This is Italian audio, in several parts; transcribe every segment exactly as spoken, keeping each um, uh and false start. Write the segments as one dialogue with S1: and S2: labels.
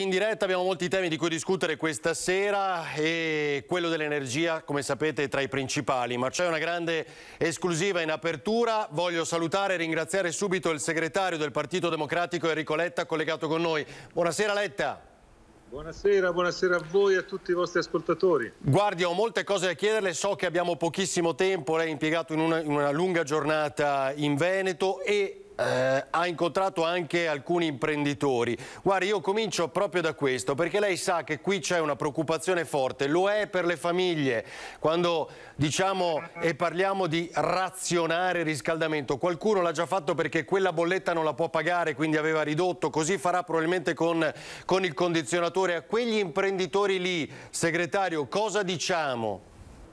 S1: In diretta abbiamo molti temi di cui discutere questa sera e quello dell'energia, come sapete, è tra i principali, ma c'è una grande esclusiva in apertura. Voglio salutare e ringraziare subito il segretario del Partito Democratico Enrico Letta, collegato con noi. Buonasera Letta.
S2: Buonasera, buonasera a voi e a tutti i vostri ascoltatori.
S1: Guardi, ho molte cose da chiederle, so che abbiamo pochissimo tempo, lei è impiegato in una, in una lunga giornata in Veneto e Eh, ha incontrato anche alcuni imprenditori. Guardi, io comincio proprio da questo, perché lei sa che qui c'è una preoccupazione forte, lo è per le famiglie, quando diciamo e parliamo di razionare il riscaldamento. Qualcuno l'ha già fatto perché quella bolletta non la può pagare, quindi aveva ridotto, così farà probabilmente con, con il condizionatore. A quegli imprenditori lì, segretario, cosa diciamo?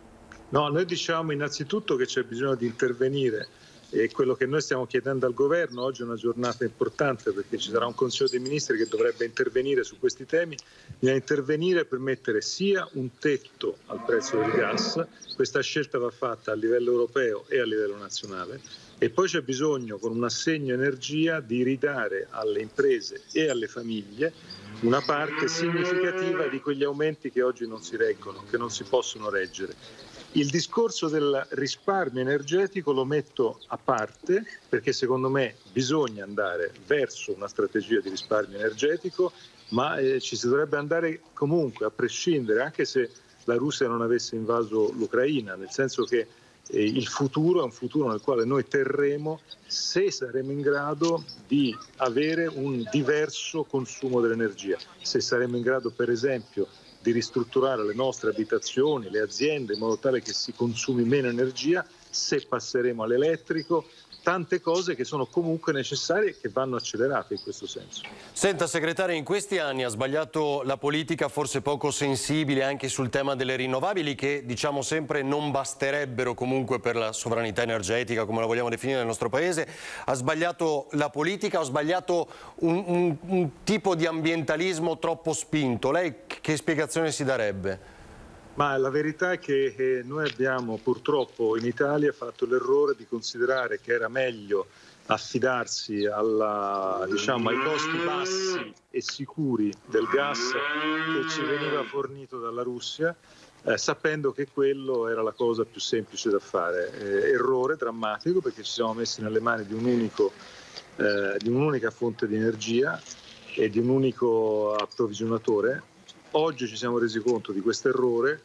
S2: No, noi diciamo innanzitutto che c'è bisogno di intervenire. E quello che noi stiamo chiedendo al governo, oggi è una giornata importante perché ci sarà un Consiglio dei Ministri che dovrebbe intervenire su questi temi, bisogna intervenire per mettere sia un tetto al prezzo del gas, questa scelta va fatta a livello europeo e a livello nazionale, e poi c'è bisogno con un assegno energia di ridare alle imprese e alle famiglie una parte significativa di quegli aumenti che oggi non si reggono, che non si possono reggere. Il discorso del risparmio energetico lo metto a parte perché secondo me bisogna andare verso una strategia di risparmio energetico, ma eh, ci si dovrebbe andare comunque a prescindere, anche se la Russia non avesse invaso l'Ucraina, nel senso che eh, il futuro è un futuro nel quale noi terremo se saremo in grado di avere un diverso consumo dell'energia, se saremo in grado per esempio di ristrutturare le nostre abitazioni, le aziende, in modo tale che si consumi meno energia, se passeremo all'elettrico, tante cose che sono comunque necessarie e che vanno accelerate in questo senso.
S1: Senta segretario, in questi anni ha sbagliato la politica, forse poco sensibile anche sul tema delle rinnovabili, che diciamo sempre non basterebbero comunque per la sovranità energetica, come la vogliamo definire nel nostro paese. Ha sbagliato la politica, ha sbagliato un, un, un tipo di ambientalismo troppo spinto. Lei che spiegazione si darebbe?
S2: Ma la verità è che eh, noi abbiamo purtroppo in Italia fatto l'errore di considerare che era meglio affidarsi alla, diciamo, ai costi bassi e sicuri del gas che ci veniva fornito dalla Russia, eh, sapendo che quello era la cosa più semplice da fare. Eh, errore drammatico perché ci siamo messi nelle mani di un unico, eh, di un'unica fonte di energia e di un unico approvvigionatore. Oggi ci siamo resi conto di questo errore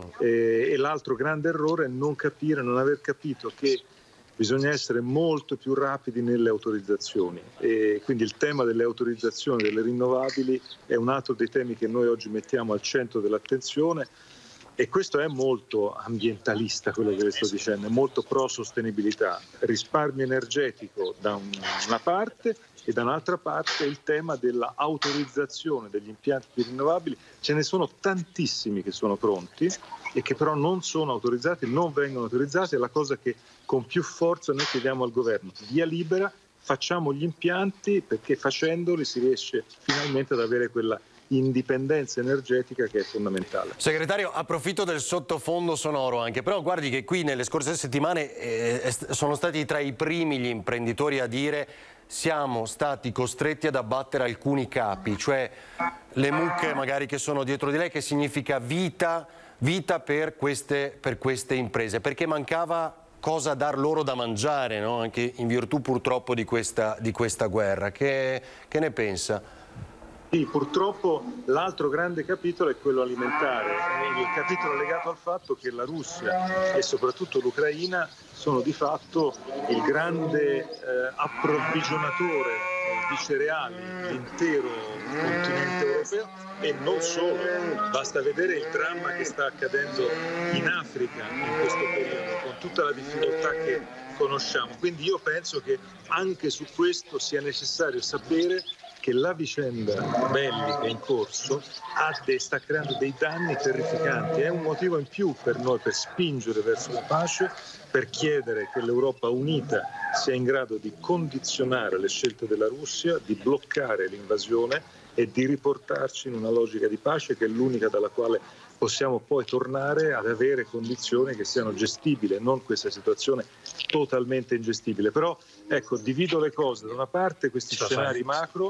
S2: eh, e l'altro grande errore è non capire, non aver capito che bisogna essere molto più rapidi nelle autorizzazioni, e quindi il tema delle autorizzazioni delle rinnovabili è un altro dei temi che noi oggi mettiamo al centro dell'attenzione, e questo è molto ambientalista quello che le sto dicendo, è molto pro sostenibilità, risparmio energetico da una parte e da un'altra parte il tema dell'autorizzazione degli impianti rinnovabili. Ce ne sono tantissimi che sono pronti e che però non sono autorizzati, non vengono autorizzati. È la cosa che con più forza noi chiediamo al governo: via libera, facciamo gli impianti, perché facendoli si riesce finalmente ad avere quella indipendenza energetica che è fondamentale.
S1: Segretario, approfitto del sottofondo sonoro anche, però guardi che qui nelle scorse settimane eh, sono stati tra i primi gli imprenditori a dire: siamo stati costretti ad abbattere alcuni capi, cioè le mucche magari che sono dietro di lei, che significa vita, vita per queste, per queste imprese, perché mancava cosa dar loro da mangiare, no? Anche in virtù purtroppo di questa, di questa guerra. Che, che ne pensa?
S2: Sì, purtroppo l'altro grande capitolo è quello alimentare, il capitolo legato al fatto che la Russia e soprattutto l'Ucraina sono di fatto il grande eh, approvvigionatore eh, di cereali dell'intero continente europeo, e non solo, basta vedere il dramma che sta accadendo in Africa in questo periodo, con tutta la difficoltà che conosciamo. Quindi io penso che anche su questo sia necessario sapere che la vicenda bellica in corso ha de, sta creando dei danni terrificanti. È un motivo in più per noi per spingere verso la pace, per chiedere che l'Europa unita sia in grado di condizionare le scelte della Russia, di bloccare l'invasione e di riportarci in una logica di pace che è l'unica dalla quale possiamo poi tornare ad avere condizioni che siano gestibili, non questa situazione totalmente ingestibile. Però ecco, divido le cose: da una parte questi scenari macro,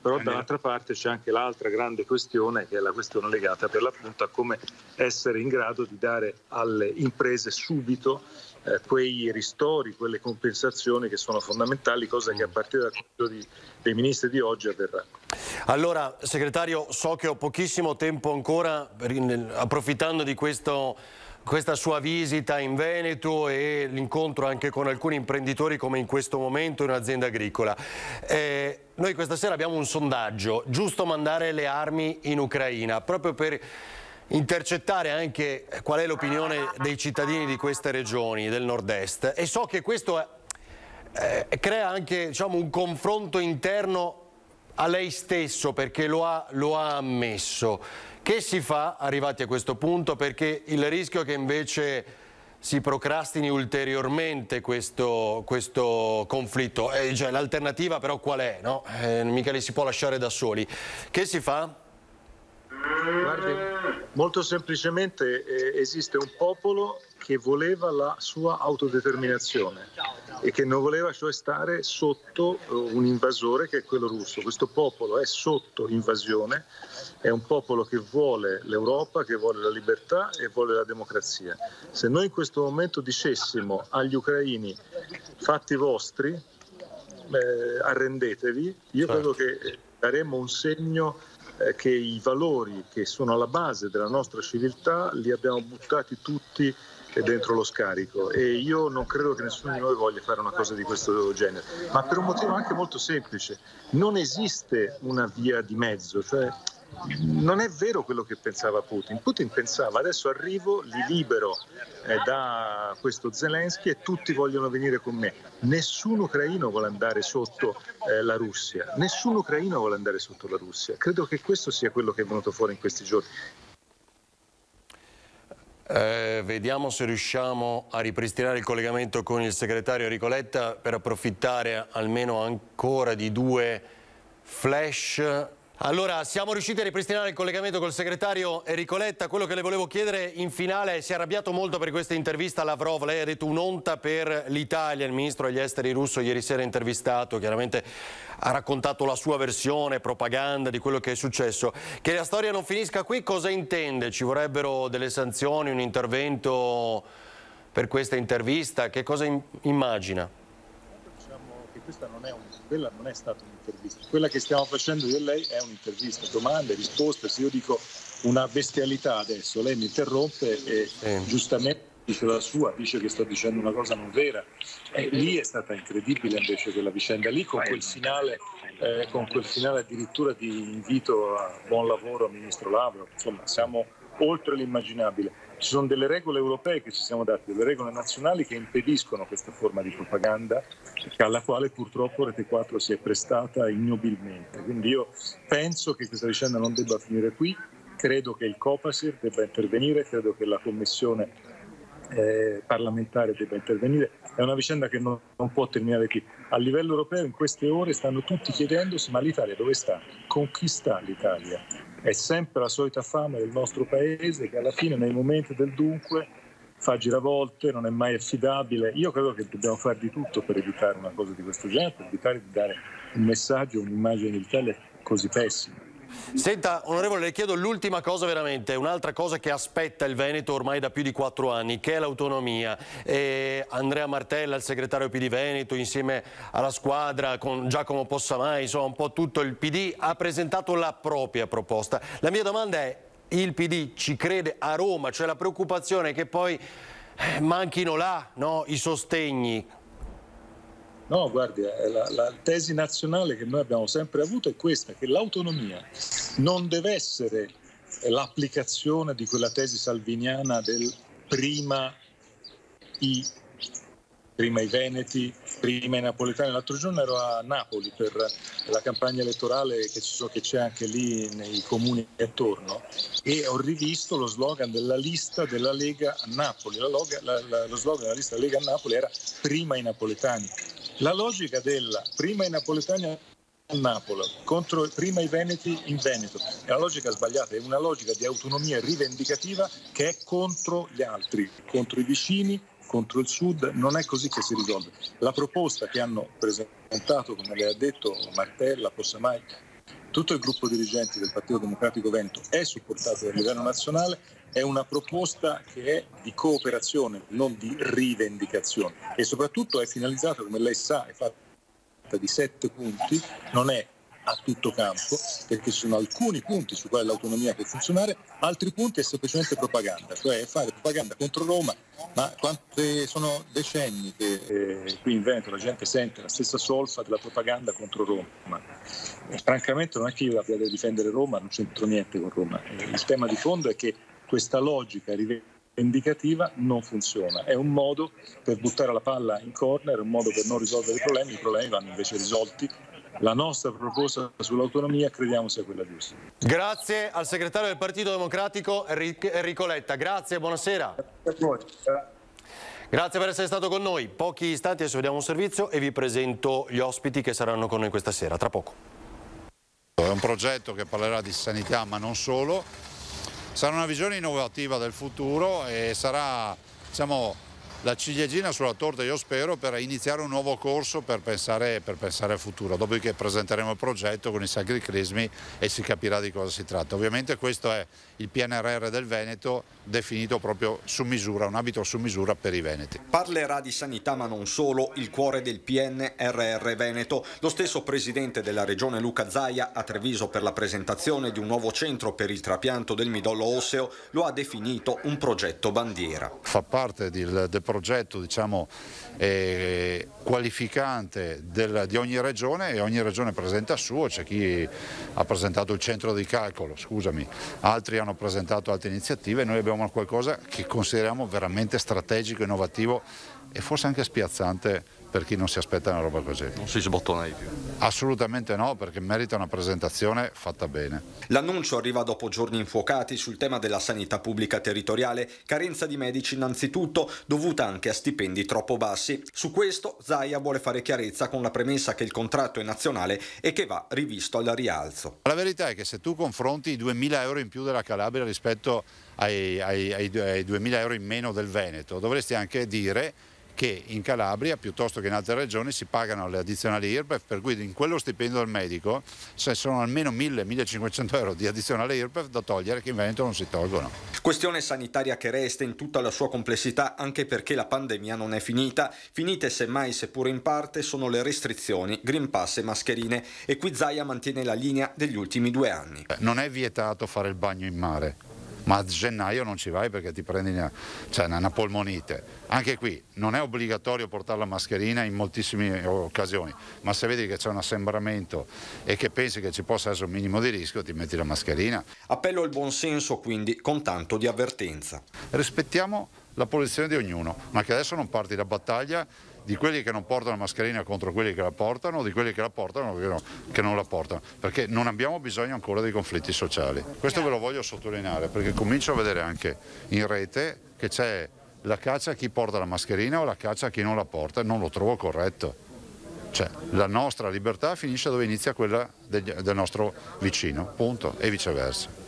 S2: però dall'altra parte c'è anche l'altra grande questione, che è la questione legata per l'appunto a come essere in grado di dare alle imprese subito eh, quei ristori, quelle compensazioni che sono fondamentali, cosa che a partire dal Consiglio di, dei Ministri di oggi avverrà.
S1: Allora, segretario, so che ho pochissimo tempo ancora, approfittando di questo, questa sua visita in Veneto e l'incontro anche con alcuni imprenditori come in questo momento in un'azienda agricola. Eh, noi questa sera abbiamo un sondaggio: giusto mandare le armi in Ucraina, proprio per intercettare anche qual è l'opinione dei cittadini di queste regioni del nord-est, e so che questo eh, crea anche, diciamo, un confronto interno a lei stesso, perché lo ha, lo ha ammesso. Che si fa arrivati a questo punto? Perché il rischio è che invece si procrastini ulteriormente questo, questo conflitto. Eh, cioè, l'alternativa però qual è? No? Eh, mica li si può lasciare da soli. Che si fa?
S2: Guardi, molto semplicemente eh, esiste un popolo che voleva la sua autodeterminazione e che non voleva cioè stare sotto uh, un invasore che è quello russo. Questo popolo è sotto invasione, è un popolo che vuole l'Europa, che vuole la libertà e vuole la democrazia. Se noi in questo momento dicessimo agli ucraini fatti vostri, eh, arrendetevi, io credo che daremmo un segno eh, che i valori che sono alla base della nostra civiltà li abbiamo buttati tutti dentro lo scarico, e io non credo che nessuno di noi voglia fare una cosa di questo genere, ma per un motivo anche molto semplice: non esiste una via di mezzo, cioè non è vero quello che pensava Putin. Putin pensava: adesso arrivo, li libero eh, da questo Zelensky e tutti vogliono venire con me. Nessun ucraino vuole andare sotto eh, la Russia, nessun ucraino vuole andare sotto la Russia. Credo che questo sia quello che è venuto fuori in questi giorni.
S1: Eh, vediamo se riusciamo a ripristinare il collegamento con il segretario Enrico Letta per approfittare almeno ancora di due flash. Allora, siamo riusciti a ripristinare il collegamento col segretario Enrico Letta. Quello che le volevo chiedere in finale: si è arrabbiato molto per questa intervista a Lavrov. Lei ha detto un'onta per l'Italia. Il ministro degli esteri russo ieri sera intervistato, chiaramente ha raccontato la sua versione, propaganda di quello che è successo. Che la storia non finisca qui, cosa intende? Ci vorrebbero delle sanzioni, un intervento per questa intervista? Che cosa immagina?
S2: Diciamo che questa non è un, quella non è stata un'intervista. Quella che stiamo facendo io e lei è un'intervista, domande, risposte. Se io dico una bestialità adesso, lei mi interrompe e sì, giustamente dice la sua, dice che sto dicendo una cosa non vera. E lì è stata incredibile invece quella vicenda lì, con quel finale, eh, con quel finale addirittura di invito a buon lavoro al ministro Lavrov. Insomma, siamo oltre l'immaginabile. Ci sono delle regole europee che ci siamo dati, delle regole nazionali che impediscono questa forma di propaganda, alla quale purtroppo Rete quattro si è prestata ignobilmente. Quindi io penso che questa vicenda non debba finire qui, credo che il Copasir debba intervenire, credo che la Commissione Eh, parlamentare debba intervenire. È una vicenda che non, non può terminare qui. A livello europeo in queste ore stanno tutti chiedendosi: ma l'Italia dove sta? Con chi sta l'Italia? È sempre la solita fame del nostro paese, che alla fine nei momenti del dunque fa giravolte, non è mai affidabile. Io credo che dobbiamo fare di tutto per evitare una cosa di questo genere, per evitare di dare un messaggio, un'immagine dell'Italia così pessima.
S1: Senta, onorevole, le chiedo l'ultima cosa veramente, un'altra cosa che aspetta il Veneto ormai da più di quattro anni, che è l'autonomia. E Andrea Martella, il segretario P D Veneto, insieme alla squadra con Giacomo Possamai, insomma un po' tutto il P D, ha presentato la propria proposta. La mia domanda è: il P D ci crede a Roma? Cioè la preoccupazione è che poi eh, manchino là, no, i sostegni.
S2: No, guardi, la, la tesi nazionale che noi abbiamo sempre avuto è questa, che l'autonomia non deve essere l'applicazione di quella tesi salviniana del prima i, prima i veneti, prima i napoletani. L'altro giorno ero a Napoli per la campagna elettorale che c'è anche lì nei comuni attorno, e ho rivisto lo slogan della lista della Lega a Napoli. La loga, la, la, lo slogan della lista della Lega a Napoli era prima i napoletani. La logica della prima i napoletani a Napoli contro prima i veneti in Veneto è una logica sbagliata, è una logica di autonomia rivendicativa che è contro gli altri, contro i vicini, contro il sud. Non è così che si risolve. La proposta che hanno presentato, come lei ha detto, Martella, Possamai tutto il gruppo dirigenti del Partito Democratico Veneto è supportato dal livello nazionale, è una proposta che è di cooperazione, non di rivendicazione, e soprattutto è finalizzata, come lei sa, è fatta di sette punti, non è a tutto campo, perché ci sono alcuni punti su quali l'autonomia può funzionare, altri punti è semplicemente propaganda, cioè fare propaganda contro Roma, ma quante sono decenni che eh, qui in Veneto la gente sente la stessa solfa della propaganda contro Roma. E, francamente non è che io abbia da difendere Roma, non c'entro niente con Roma. Il tema di fondo è che questa logica rivendicativa non funziona, è un modo per buttare la palla in corner, è un modo per non risolvere i problemi, i problemi vanno invece risolti. La nostra proposta sull'autonomia crediamo sia quella giusta.
S1: Grazie al segretario del Partito Democratico Enrico Letta. Grazie, buonasera. Grazie per essere stato con noi. Pochi istanti adesso vediamo un servizio e vi presento gli ospiti che saranno con noi questa sera. Tra poco.
S3: È un progetto che parlerà di sanità, ma non solo. Sarà una visione innovativa del futuro e sarà, diciamo, la ciliegina sulla torta, io spero, per iniziare un nuovo corso per pensare, per pensare al futuro. Dopodiché presenteremo il progetto con i sacri crismi e si capirà di cosa si tratta. Ovviamente questo è il P N R R del Veneto definito proprio su misura, un abito su misura per i veneti.
S4: Parlerà di sanità ma non solo, il cuore del P N R R Veneto. Lo stesso presidente della regione Luca Zaia a Treviso per la presentazione di un nuovo centro per il trapianto del midollo osseo lo ha definito un progetto bandiera.
S3: Fa parte del, del progetto, diciamo, eh, qualificante del, di ogni regione, e ogni regione presenta il suo. C'è chi ha presentato il centro di calcolo, scusami, altri hanno presentato altre iniziative. Noi abbiamo qualcosa che consideriamo veramente strategico, innovativo e forse anche spiazzante per chi non si aspetta una roba così.
S5: Non si sbottona di più?
S3: Assolutamente no, perché merita una presentazione fatta bene.
S4: L'annuncio arriva dopo giorni infuocati sul tema della sanità pubblica territoriale, carenza di medici innanzitutto, dovuta anche a stipendi troppo bassi. Su questo Zaia vuole fare chiarezza con la premessa che il contratto è nazionale e che va rivisto al rialzo.
S3: La verità è che se tu confronti i duemila euro in più della Calabria rispetto ai, ai, ai, ai duemila euro in meno del Veneto, dovresti anche dire che in Calabria, piuttosto che in altre regioni, si pagano le addizionali I R P E F, per cui in quello stipendio del medico se sono almeno mille millecinquecento euro di addizionale I R P E F da togliere, che in Veneto non si tolgono.
S4: Questione sanitaria che resta in tutta la sua complessità, anche perché la pandemia non è finita. Finite semmai, seppure in parte, sono le restrizioni, Green Pass e mascherine, e qui Zaia mantiene la linea degli ultimi due anni.
S3: Non è vietato fare il bagno in mare, ma a gennaio non ci vai perché ti prendi una, cioè una polmonite. Anche qui non è obbligatorio portare la mascherina in moltissime occasioni, ma se vedi che c'è un assembramento e che pensi che ci possa essere un minimo di rischio, ti metti la mascherina.
S4: Appello al buonsenso quindi, con tanto di avvertenza.
S3: Rispettiamo la posizione di ognuno, ma che adesso non parti la battaglia di quelli che non portano la mascherina contro quelli che la portano, o di quelli che la portano che, no, che non la portano, perché non abbiamo bisogno ancora dei conflitti sociali. Questo ve lo voglio sottolineare, perché comincio a vedere anche in rete che c'è la caccia a chi porta la mascherina o la caccia a chi non la porta, e non lo trovo corretto. Cioè, la nostra libertà finisce dove inizia quella del, del nostro vicino, punto, e viceversa.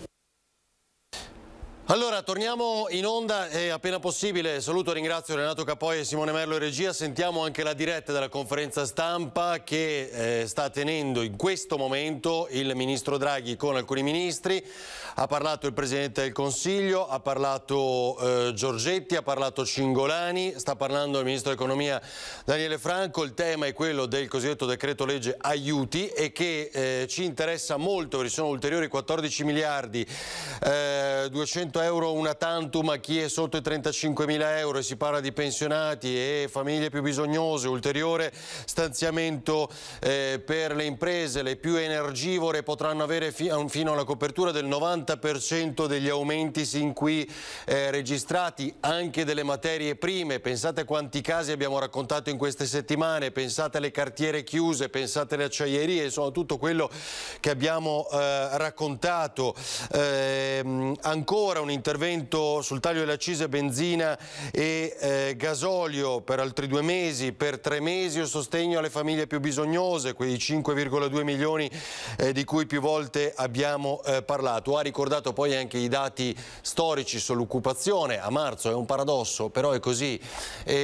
S1: Allora, torniamo in onda e appena possibile saluto e ringrazio Renato Capoi e Simone Merlo in regia. Sentiamo anche la diretta della conferenza stampa che eh, sta tenendo in questo momento il ministro Draghi con alcuni ministri. Ha parlato il Presidente del Consiglio, ha parlato eh, Giorgetti, ha parlato Cingolani, sta parlando il Ministro dell'Economia Daniele Franco. Il tema è quello del cosiddetto decreto legge aiuti e che eh, ci interessa molto, perché ci sono ulteriori quattordici miliardi, eh, duecento euro una tantum a chi è sotto i trentacinquemila euro, e si parla di pensionati e famiglie più bisognose, ulteriore stanziamento eh, per le imprese, le più energivore potranno avere fi fino alla copertura del novanta per cento degli aumenti sin qui eh, registrati, anche delle materie prime. Pensate quanti casi abbiamo raccontato in queste settimane, pensate alle cartiere chiuse, pensate alle acciaierie, insomma tutto quello che abbiamo eh, raccontato. Eh, ancora un intervento sul taglio delle accise benzina e eh, gasolio per altri due mesi, per tre mesi il sostegno alle famiglie più bisognose, quei cinque virgola due milioni eh, di cui più volte abbiamo eh, parlato. Ha ricordato poi anche i dati storici sull'occupazione a marzo, è un paradosso, però è così. E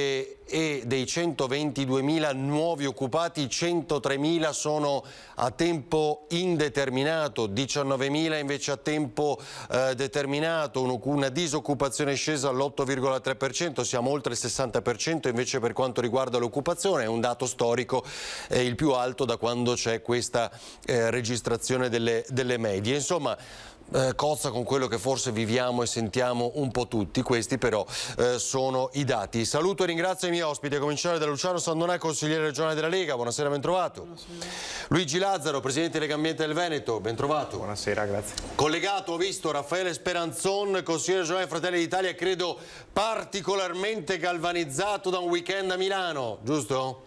S1: e dei centoventiduemila nuovi occupati centotremila sono a tempo indeterminato, diciannovemila invece a tempo eh, determinato, un, una disoccupazione scesa all'otto virgola tre per cento, siamo oltre il sessanta per cento invece per quanto riguarda l'occupazione, è un dato storico eh, il più alto da quando c'è questa eh, registrazione delle, delle medie. Insomma, Eh, cozza con quello che forse viviamo e sentiamo un po' tutti, questi però eh, sono i dati. Saluto e ringrazio i miei ospiti, a cominciare da Luciano Sandonà, consigliere regionale della Lega, buonasera, ben trovato. Buonasera. Luigi Lazzaro, presidente Lega Ambiente del Veneto, ben trovato.
S5: Buonasera, grazie.
S1: Collegato, ho visto, Raffaele Speranzon, consigliere regionale Fratelli d'Italia, credo particolarmente galvanizzato da un weekend a Milano, giusto?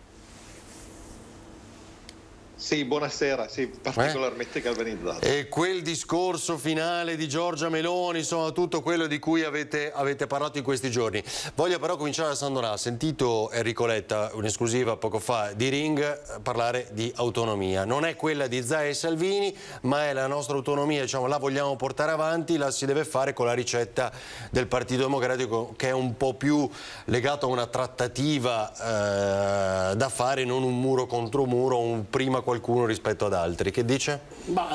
S6: Sì, buonasera, sì, particolarmente
S1: eh?
S6: galvanizzato.
S1: E quel discorso finale di Giorgia Meloni, insomma tutto quello di cui avete, avete parlato in questi giorni. Voglio però cominciare da Sandonà. Ha sentito Enrico Letta, un'esclusiva poco fa di Ring, parlare di autonomia. Non è quella di Zaia e Salvini, ma è la nostra autonomia, diciamo, la vogliamo portare avanti, la si deve fare con la ricetta del Partito Democratico, che è un po' più legato a una trattativa eh, da fare, non un muro contro muro, un prima qualcuno rispetto ad altri. Che dice?
S7: Bah,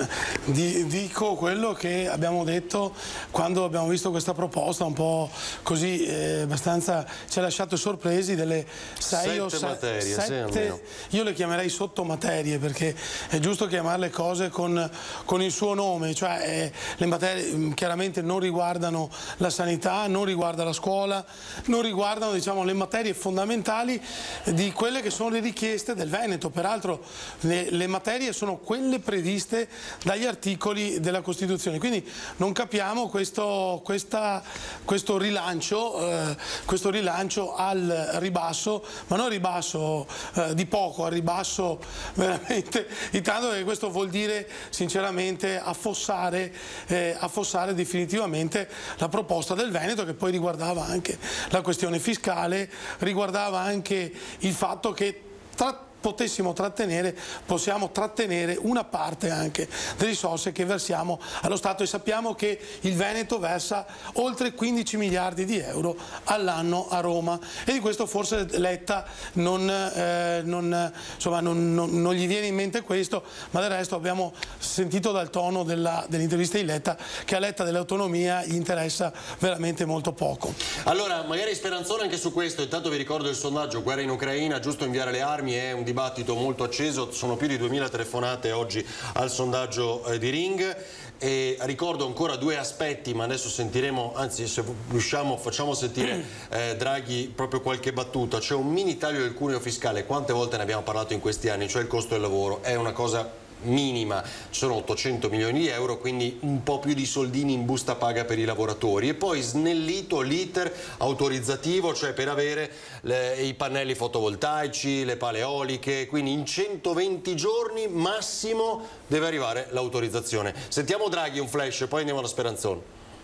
S7: di, dico quello che abbiamo detto quando abbiamo visto questa proposta, un po' così, eh, abbastanza ci ha lasciato sorpresi, delle sei
S1: sette
S7: o sei,
S1: materie,
S7: sette, sì, io le chiamerei sottomaterie, perché è giusto chiamare le cose con, con il suo nome, cioè eh, le materie chiaramente non riguardano la sanità, non riguarda la scuola, non riguardano, diciamo, le materie fondamentali di quelle che sono le richieste del Veneto. Peraltro Le, le materie sono quelle previste dagli articoli della Costituzione, quindi non capiamo questo, questa, questo, rilancio, eh, questo rilancio al ribasso, ma non ribasso eh, di poco, al ribasso veramente di tanto, che questo vuol dire sinceramente affossare, eh, affossare definitivamente la proposta del Veneto, che poi riguardava anche la questione fiscale, riguardava anche il fatto che tra potessimo trattenere, possiamo trattenere una parte anche delle risorse che versiamo allo Stato, e sappiamo che il Veneto versa oltre quindici miliardi di euro all'anno a Roma, e di questo forse Letta non, eh, non, insomma, non, non, non gli viene in mente questo, ma del resto abbiamo sentito dal tono dell'intervista di Letta che a Letta dell'autonomia gli interessa veramente molto poco.
S1: Allora, magari Speranzone anche su questo. Intanto vi ricordo il sondaggio: guerra in Ucraina, giusto inviare le armi? È un dibattito molto acceso, sono più di duemila telefonate oggi al sondaggio eh, di Ring, e ricordo ancora due aspetti, ma adesso sentiremo, anzi se riusciamo facciamo sentire eh, Draghi proprio qualche battuta. C'è un mini taglio del cuneo fiscale, quante volte ne abbiamo parlato in questi anni, cioè il costo del lavoro, è una cosa minima, ci sono ottocento milioni di euro, quindi un po' più di soldini in busta paga per i lavoratori, e poi snellito l'iter autorizzativo, cioè per avere le, i pannelli fotovoltaici, le pale eoliche, quindi in centoventi giorni massimo deve arrivare l'autorizzazione. Sentiamo Draghi, un flash, poi andiamo alla Speranzone.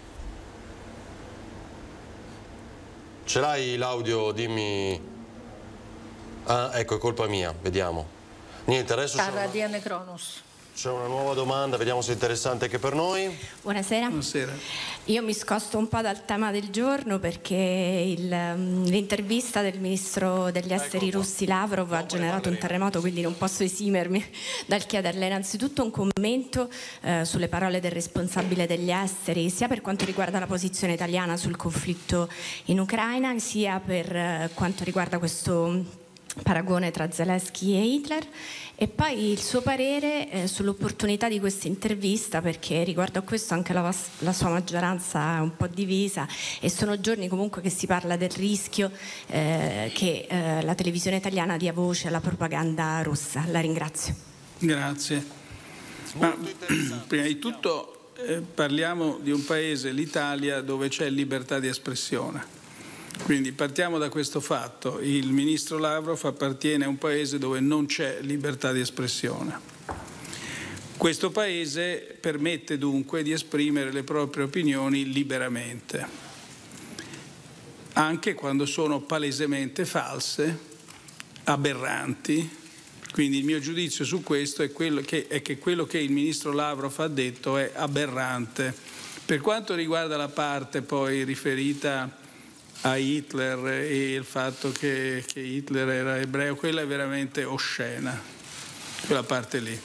S1: Ce l'hai l'audio? Dimmi. Ah, ecco, è colpa mia, vediamo. Niente, adesso c'è una, c'è una nuova domanda, vediamo se è interessante anche per noi.
S8: Buonasera.
S7: Buonasera.
S8: Io mi sposto un po' dal tema del giorno, perché l'intervista del ministro degli esteri russi Lavrov ha generato un terremoto, quindi non posso esimermi dal chiederle innanzitutto un commento eh, sulle parole del responsabile degli esteri, sia per quanto riguarda la posizione italiana sul conflitto in Ucraina, sia per eh, quanto riguarda questo paragone tra Zelensky e Hitler, e poi il suo parere eh, sull'opportunità di questa intervista, perché riguardo a questo anche la, la sua maggioranza è un po' divisa, e sono giorni comunque che si parla del rischio eh, che eh, la televisione italiana dia voce alla propaganda russa. La ringrazio.
S7: Grazie. Ma, prima di tutto eh, parliamo di un paese, l'Italia, dove c'è libertà di espressione. Quindi partiamo da questo fatto: il ministro Lavrov appartiene a un paese dove non c'è libertà di espressione. Questo paese permette dunque di esprimere le proprie opinioni liberamente, anche quando sono palesemente false, aberranti. Quindi il mio giudizio su questo è, quello che, è che quello che il ministro Lavrov ha detto è aberrante. Per quanto riguarda la parte poi riferita
S5: a Hitler e il fatto che, che Hitler era ebreo, quella è veramente oscena, quella parte lì.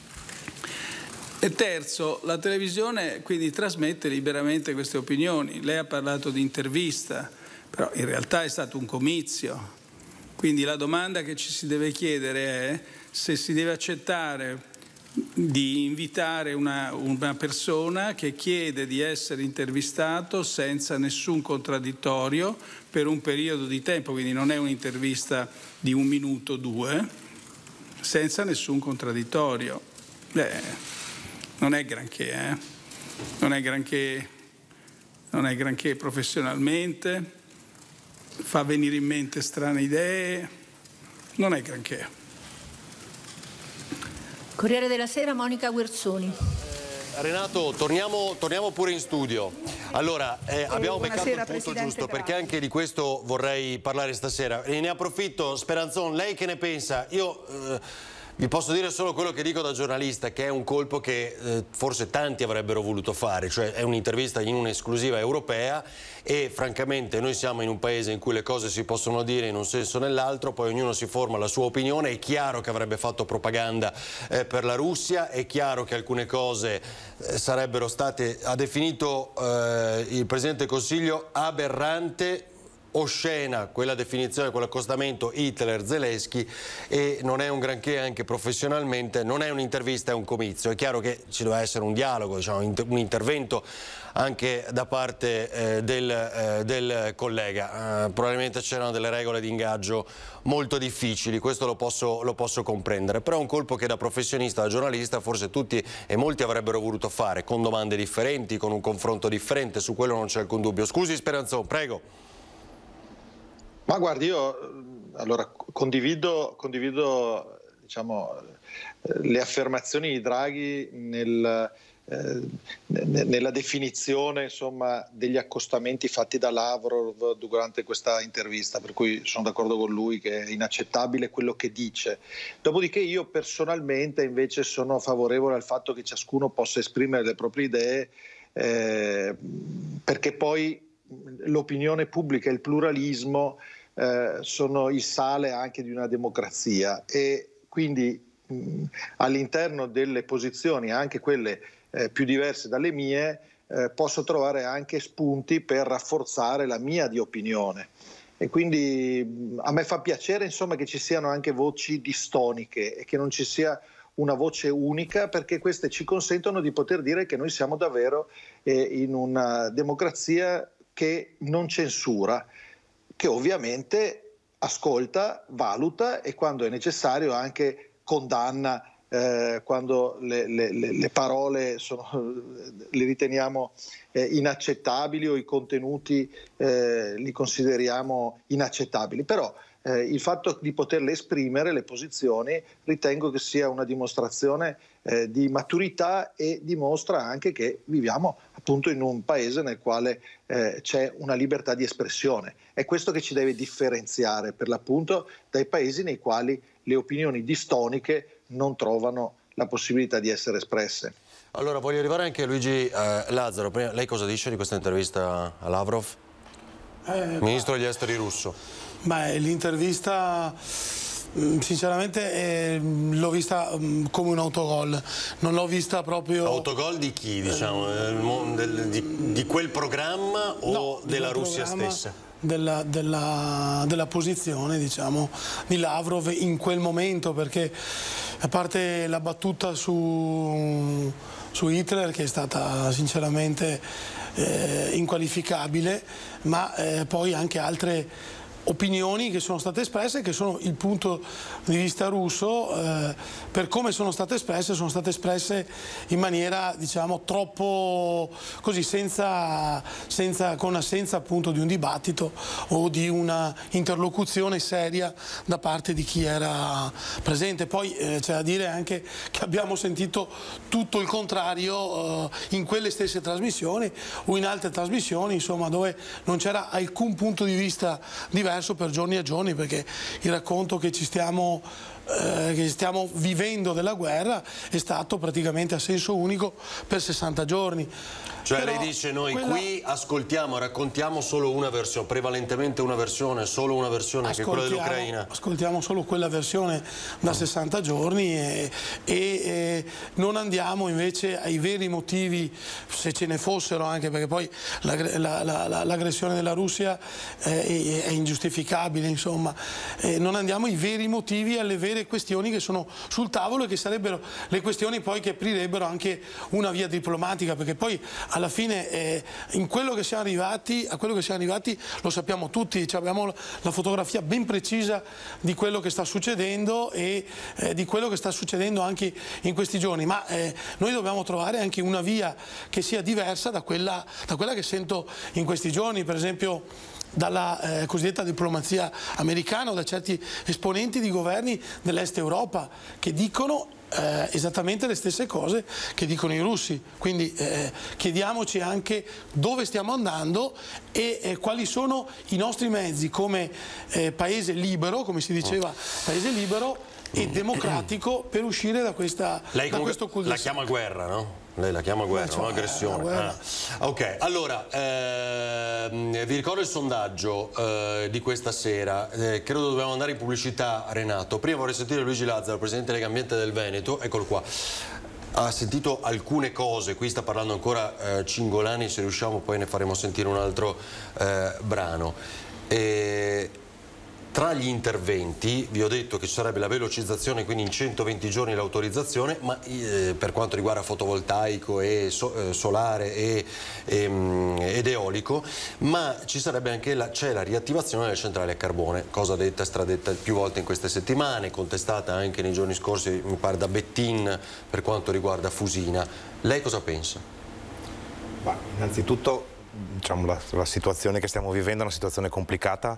S5: E terzo, la televisione quindi trasmette liberamente queste opinioni. Lei ha parlato di intervista, però in realtà è stato un comizio. Quindi la domanda che ci si deve chiedere è se si deve accettare di invitare una, una persona che chiede di essere intervistato senza nessun contraddittorio per un periodo di tempo, quindi non è un'intervista di un minuto o due, senza nessun contraddittorio. Beh, non è granché, eh? non è granché, non è granché professionalmente, fa venire in mente strane idee, non è granché.
S9: Corriere della Sera, Monica Guerzoni.
S1: Eh, Renato, torniamo, torniamo pure in studio. Allora, eh, abbiamo
S9: eh,
S1: beccato il punto Presidente giusto, Draghi. Perché anche di questo vorrei parlare stasera. E ne approfitto, Speranzon, lei che ne pensa? Io... Eh, Vi posso dire solo quello che dico da giornalista, che è un colpo che eh, forse tanti avrebbero voluto fare, cioè è un'intervista in un'esclusiva europea e francamente noi siamo in un paese in cui le cose si possono dire in un senso o nell'altro, poi ognuno si forma la sua opinione. È chiaro che avrebbe fatto propaganda eh, per la Russia, è chiaro che alcune cose eh, sarebbero state, ha definito eh, il Presidente del Consiglio aberrante, oscena quella definizione, quell'accostamento Hitler-Zelensky, e non è un granché anche professionalmente, non è un'intervista, è un comizio. È chiaro che ci deve essere un dialogo, diciamo, un intervento anche da parte eh, del, eh, del collega. Eh, probabilmente c'erano delle regole di ingaggio molto difficili, questo lo posso, lo posso comprendere, però è un colpo che da professionista, da giornalista, forse tutti e molti avrebbero voluto fare, con domande differenti, con un confronto differente, su quello non c'è alcun dubbio. Scusi Speranzon, prego.
S2: Ma guardi, io allora condivido, condivido diciamo, le affermazioni di Draghi nel, eh, nella definizione, insomma, degli accostamenti fatti da Lavrov durante questa intervista, per cui sono d'accordo con lui che è inaccettabile quello che dice. Dopodiché io personalmente invece sono favorevole al fatto che ciascuno possa esprimere le proprie idee, eh, perché poi l'opinione pubblica e il pluralismo eh, sono il sale anche di una democrazia, e quindi mh, all'interno delle posizioni, anche quelle eh, più diverse dalle mie, eh, posso trovare anche spunti per rafforzare la mia di opinione. E quindi mh, a me fa piacere, insomma, che ci siano anche voci distoniche e che non ci sia una voce unica, perché queste ci consentono di poter dire che noi siamo davvero eh, in una democrazia che non censura, che ovviamente ascolta, valuta e quando è necessario anche condanna eh, quando le, le, le parole sono, le riteniamo eh, inaccettabili o i contenuti eh, li consideriamo inaccettabili. Però eh, il fatto di poterle esprimere, le posizioni, ritengo che sia una dimostrazione eh, di maturità e dimostra anche che viviamo appunto in un paese nel quale eh, c'è una libertà di espressione. È questo che ci deve differenziare per l'appunto dai paesi nei quali le opinioni distoniche non trovano la possibilità di essere espresse.
S1: Allora voglio arrivare anche a Luigi eh, Lazzaro. Prima, lei cosa dice di questa intervista a Lavrov, eh, ministro degli esteri russo?
S7: Beh, l'intervista sinceramente eh, l'ho vista um, come un autogol, non l'ho vista proprio...
S1: Autogol di chi, diciamo? Eh, del, di, di quel programma o no, della Russia stessa?
S7: Della, della, della posizione, diciamo, di Lavrov in quel momento, perché a parte la battuta su, su Hitler, che è stata sinceramente eh, inqualificabile, ma eh, poi anche altre opinioni che sono state espresse, che sono il punto di vista russo, eh, per come sono state espresse, sono state espresse in maniera, diciamo, troppo così, senza, senza, con assenza appunto di un dibattito o di una interlocuzione seria da parte di chi era presente. Poi eh, c'è da dire anche che abbiamo sentito tutto il contrario eh, in quelle stesse trasmissioni o in altre trasmissioni, insomma, dove non c'era alcun punto di vista diverso per giorni e giorni, perché il racconto che ci stiamo, eh, che stiamo vivendo della guerra è stato praticamente a senso unico per sessanta giorni.
S1: Cioè
S7: Però
S1: lei dice noi
S7: quella...
S1: qui ascoltiamo, raccontiamo solo una versione, prevalentemente una versione, solo una versione che è quella dell'Ucraina.
S7: Ascoltiamo solo quella versione da sessanta giorni e, e, e non andiamo invece ai veri motivi, se ce ne fossero, anche perché poi l'aggressione la, la, la, della Russia è, è ingiustificabile, insomma, e non andiamo ai veri motivi, alle vere questioni che sono sul tavolo e che sarebbero le questioni poi che aprirebbero anche una via diplomatica, perché poi alla fine eh, in quello che siamo arrivati, a quello che siamo arrivati lo sappiamo tutti, cioè abbiamo la fotografia ben precisa di quello che sta succedendo e eh, di quello che sta succedendo anche in questi giorni, ma eh, noi dobbiamo trovare anche una via che sia diversa da quella, da quella che sento in questi giorni, per esempio dalla eh, cosiddetta diplomazia americana o da certi esponenti di governi dell'Est Europa che dicono Eh, esattamente le stesse cose che dicono i russi, quindi eh, chiediamoci anche dove stiamo andando e eh, quali sono i nostri mezzi come eh, paese libero, come si diceva, paese libero e democratico per uscire da, questa,
S1: Lei
S7: da questo cul-de-sac.
S1: La chiama guerra, no? Lei la chiama guerra,
S7: cioè,
S1: no? Aggressione.
S7: guerra.
S1: Ah. Ok, allora, ehm, vi ricordo il sondaggio eh, di questa sera. Eh, credo dobbiamo andare in pubblicità, Renato. Prima vorrei sentire Luigi Lazzaro, presidente Legambiente del Veneto. Eccolo qua. Ha sentito alcune cose, qui sta parlando ancora eh, Cingolani, se riusciamo poi ne faremo sentire un altro eh, brano. E... Tra gli interventi vi ho detto che ci sarebbe la velocizzazione, quindi in centoventi giorni l'autorizzazione, ma eh, per quanto riguarda fotovoltaico e so, eh, solare e, e, ed eolico, ma ci sarebbe anche la, c'è la riattivazione delle centrali a carbone, cosa detta e stradetta più volte in queste settimane, contestata anche nei giorni scorsi, mi pare da Bettin per quanto riguarda Fusina. Lei cosa pensa?
S10: Bah, innanzitutto diciamo, la, la situazione che stiamo vivendo è una situazione complicata,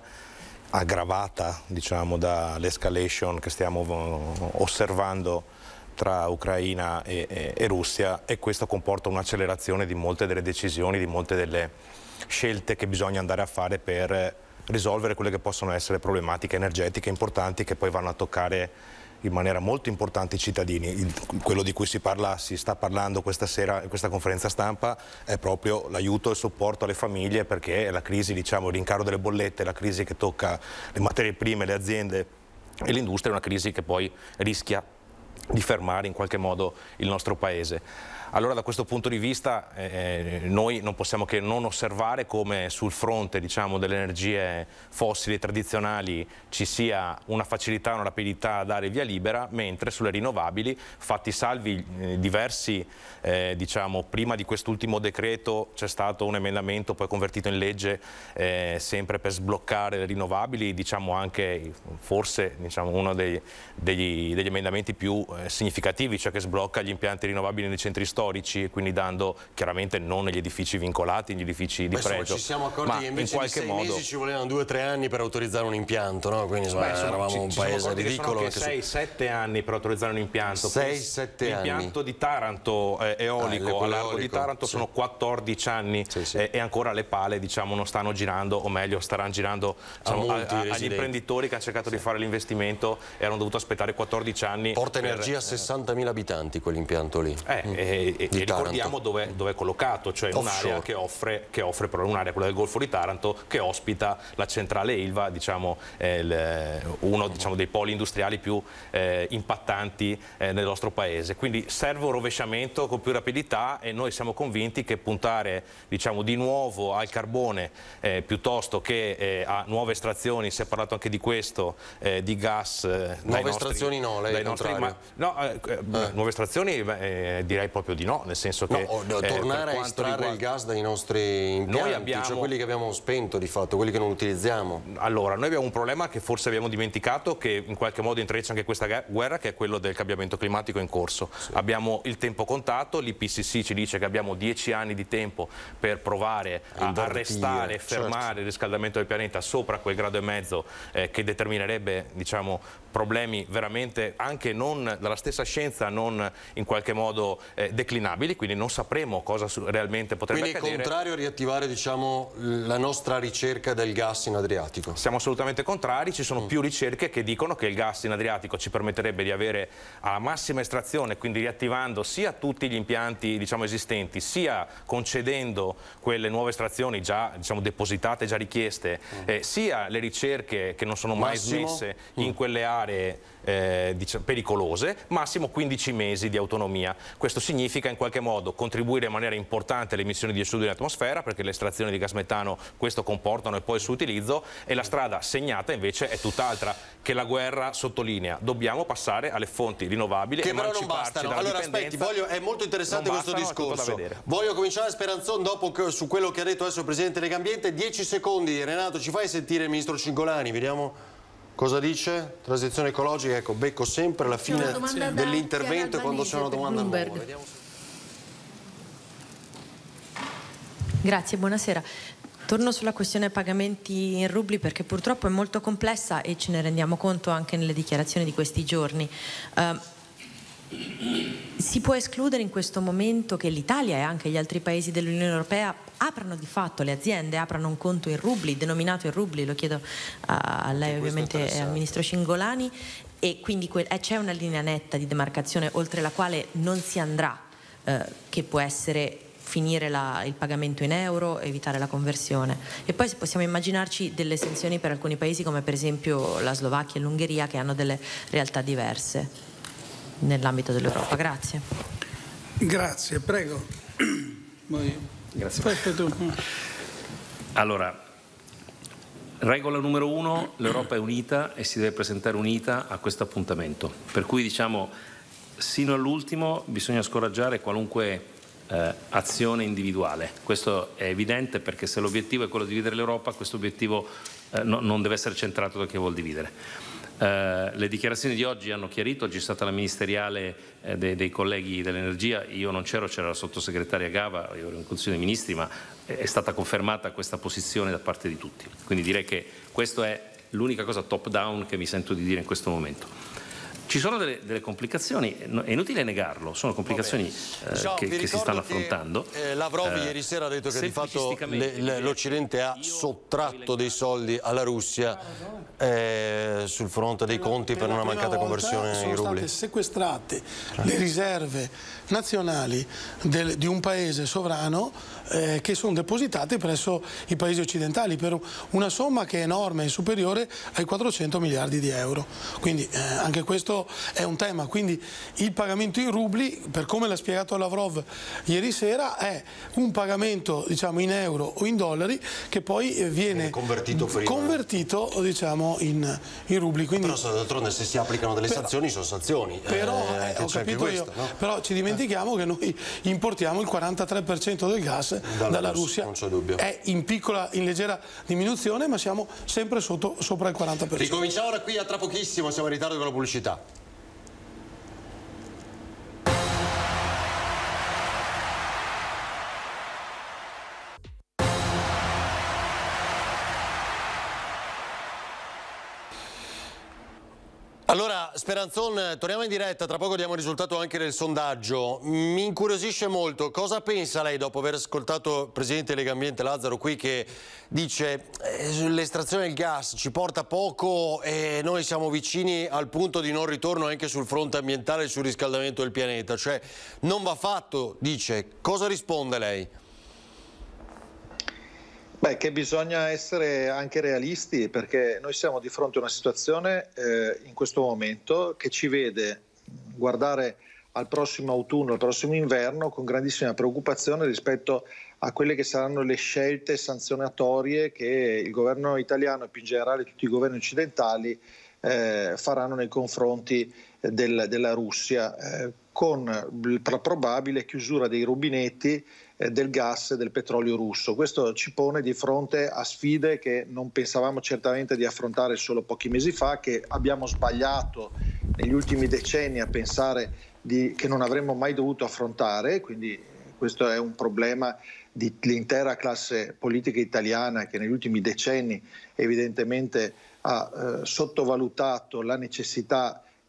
S10: aggravata diciamo, dall'escalation che stiamo osservando tra Ucraina e, e, e Russia, e questo comporta un'accelerazione di molte delle decisioni, di molte delle scelte che bisogna andare a fare per risolvere quelle che possono essere problematiche energetiche importanti che poi vanno a toccare in maniera molto importante i cittadini. Il, quello di cui si parla, si sta parlando questa sera in questa conferenza stampa è proprio l'aiuto e il supporto alle famiglie, perché la crisi, diciamo, il rincaro delle bollette, la crisi che tocca le materie prime, le aziende e l'industria è una crisi che poi rischia di fermare in qualche modo il nostro paese. Allora da questo punto di vista eh, noi non possiamo che non osservare come sul fronte diciamo, delle energie fossili tradizionali ci sia una facilità, una rapidità a dare via libera, mentre sulle rinnovabili, fatti salvi eh, diversi, eh, diciamo, prima di quest'ultimo decreto c'è stato un emendamento poi convertito in legge eh, sempre per sbloccare le rinnovabili, diciamo anche forse diciamo, uno dei, degli, degli emendamenti più eh, significativi, cioè che sblocca gli impianti rinnovabili nei centri storici, e quindi dando chiaramente non negli edifici vincolati, negli edifici di
S1: Beh,
S10: pregio.
S1: Insomma, ci siamo accorti che invece
S10: in qualche
S1: di sei
S10: modo...
S1: mesi ci volevano due o tre anni per autorizzare un impianto, no? Quindi insomma,
S10: Beh, insomma,
S1: eravamo
S10: ci,
S1: un
S10: ci
S1: paese ridicolo.
S10: Che sei sette anni per autorizzare un impianto.
S1: sei sette anni.
S10: L'impianto di Taranto eh, eolico,
S1: ah,
S10: a largo di Taranto, sì. Sono quattordici anni sì, sì. Eh, e ancora le pale diciamo, non stanno girando, o meglio staranno girando diciamo, a, a, agli imprenditori che hanno cercato sì. di fare l'investimento e hanno dovuto aspettare quattordici anni.
S1: Porta
S10: per,
S1: energia a sessantamila abitanti quell'impianto lì.
S10: Eh, mm. e, e, e ricordiamo dove, dove è collocato, cioè un'area che offre, che offre però un'area, quella del Golfo di Taranto, che ospita la centrale Ilva, diciamo, eh, il, uno diciamo, dei poli industriali più eh, impattanti eh, nel nostro paese. Quindi serve un rovesciamento con più rapidità e noi siamo convinti che puntare diciamo, di nuovo al carbone eh, piuttosto che eh, a nuove estrazioni, si è parlato anche di questo, eh, di gas. Eh,
S1: nuove estrazioni no, lei è
S10: nostri, ma, no, eh, eh. nuove estrazioni eh, direi proprio di no, nel senso che...
S1: No, no, tornare a estrarre riguarda... il gas dai nostri impianti, noi abbiamo... cioè quelli che abbiamo spento di fatto, quelli che non utilizziamo.
S10: Allora, noi abbiamo un problema che forse abbiamo dimenticato, che in qualche modo intreccia anche questa guerra, che è quello del cambiamento climatico in corso. Sì. Abbiamo il tempo contato, l'I P C C ci dice che abbiamo dieci anni di tempo per provare a Invertire, arrestare e fermare certo. il riscaldamento del pianeta sopra quel grado e mezzo eh, che determinerebbe diciamo, problemi veramente anche non dalla stessa scienza non in qualche modo eh, declinabili, quindi non sapremo cosa su, realmente potrebbe
S1: quindi
S10: accadere.
S1: Quindi è contrario a riattivare, diciamo, la nostra ricerca del gas in Adriatico?
S10: Siamo assolutamente contrari, ci sono mm. più ricerche che dicono che il gas in Adriatico ci permetterebbe di avere alla massima estrazione, quindi riattivando sia tutti gli impianti, diciamo, esistenti, sia concedendo quelle nuove estrazioni già, diciamo, depositate, già richieste, mm. eh, sia le ricerche che non sono mai
S1: Massimo?
S10: smesse in mm. quelle aree eh, diciamo, pericolose, massimo quindici mesi di autonomia. Questo significa in qualche modo contribuire in maniera importante alle emissioni di ossido in atmosfera, perché le estrazioni di gas metano questo comportano e poi il suo utilizzo, e la strada segnata invece è tutt'altra, che la guerra sottolinea. Dobbiamo passare alle fonti rinnovabili,
S1: che però non bastano. Allora aspetti, voglio, è molto interessante questo discorso. Voglio cominciare, Speranzon, dopo che, su quello che ha detto adesso il Presidente Legambiente. dieci secondi, Renato, ci fai sentire il Ministro Cingolani, vediamo cosa dice. Transizione ecologica, ecco, becco sempre alla fine dell'intervento quando c'è una domanda nuova. Vediamo se...
S11: Grazie, buonasera. Torno sulla questione pagamenti in rubli perché purtroppo è molto complessa e ce ne rendiamo conto anche nelle dichiarazioni di questi giorni. Uh, si può escludere in questo momento che l'Italia e anche gli altri paesi dell'Unione Europea aprano di fatto, le aziende aprano un conto in rubli, denominato in rubli, lo chiedo a lei ovviamente e al Ministro Cingolani, e quindi c'è una linea netta di demarcazione oltre la quale non si andrà, eh, che può essere finire la, il pagamento in euro, evitare la conversione. E poi possiamo immaginarci delle esenzioni per alcuni paesi come per esempio la Slovacchia e l'Ungheria, che hanno delle realtà diverse nell'ambito dell'Europa. Grazie.
S5: Grazie, prego.
S12: Grazie. Allora, regola numero uno, l'Europa è unita e si deve presentare unita a questo appuntamento. Per cui diciamo, sino all'ultimo bisogna scoraggiare qualunque Eh, azione individuale. Questo è evidente, perché se l'obiettivo è quello di dividere l'Europa, questo obiettivo eh, no, non deve essere centrato da chi vuol dividere. Eh, le dichiarazioni di oggi hanno chiarito, oggi è stata la ministeriale eh, dei, dei colleghi dell'energia, io non c'ero, c'era la sottosegretaria Gava, io ero in Consiglio dei Ministri, ma è stata confermata questa posizione da parte di tutti. Quindi direi che questa è l'unica cosa top down che mi sento di dire in questo momento. Ci sono delle, delle complicazioni, è inutile negarlo, sono complicazioni eh, diciamo, che, che si stanno affrontando.
S1: Eh, Lavrov eh, ieri sera ha detto che di fatto l'Occidente ha sottratto dei soldi alla Russia eh, sul fronte dei conti per, per una mancata conversione in rubli.
S7: Sono state sequestrate le riserve nazionali del, di un paese sovrano eh, che sono depositate presso i paesi occidentali per una somma che è enorme e superiore ai quattrocento miliardi di euro. Quindi eh, anche questo è un tema. Quindi il pagamento in rubli, per come l'ha spiegato Lavrov ieri sera, è un pagamento, diciamo, in euro o in dollari che poi viene, viene convertito, convertito diciamo, in, in rubli. Quindi,
S1: però d'altronde se si applicano delle però, sanzioni sono sanzioni.
S7: Però, eh, ho capito questo, io, no? Però ci dimentichiamo che noi importiamo il quarantatré per cento del gas dalla, dalla Russia. Non c'è dubbio. È in piccola, in leggera diminuzione, ma siamo sempre sotto, sopra il quaranta per cento.
S1: Ricominciamo da qui a tra pochissimo, siamo in ritardo con la pubblicità. Allora, Speranzon, torniamo in diretta, tra poco diamo il risultato anche del sondaggio. Mi incuriosisce molto, cosa pensa lei dopo aver ascoltato il Presidente Legambiente Lazzaro qui che dice eh, l'estrazione del gas ci porta poco e noi siamo vicini al punto di non ritorno anche sul fronte ambientale e sul riscaldamento del pianeta, cioè non va fatto, dice. Cosa risponde lei?
S2: Beh, che bisogna essere anche realisti, perché noi siamo di fronte a una situazione eh, in questo momento che ci vede guardare al prossimo autunno, al prossimo inverno con grandissima preoccupazione rispetto a quelle che saranno le scelte sanzionatorie che il governo italiano e più in generale tutti i governi occidentali eh, faranno nei confronti del, della Russia, eh, con la probabile chiusura dei rubinetti del gas e del petrolio russo. Questo ci pone di fronte a sfide che non pensavamo certamente di affrontare solo pochi mesi fa, che abbiamo sbagliato negli ultimi decenni a pensare di, che non avremmo mai dovuto affrontare, quindi questo è un problema dell'intera classe politica italiana che negli ultimi decenni evidentemente ha eh, sottovalutato la necessità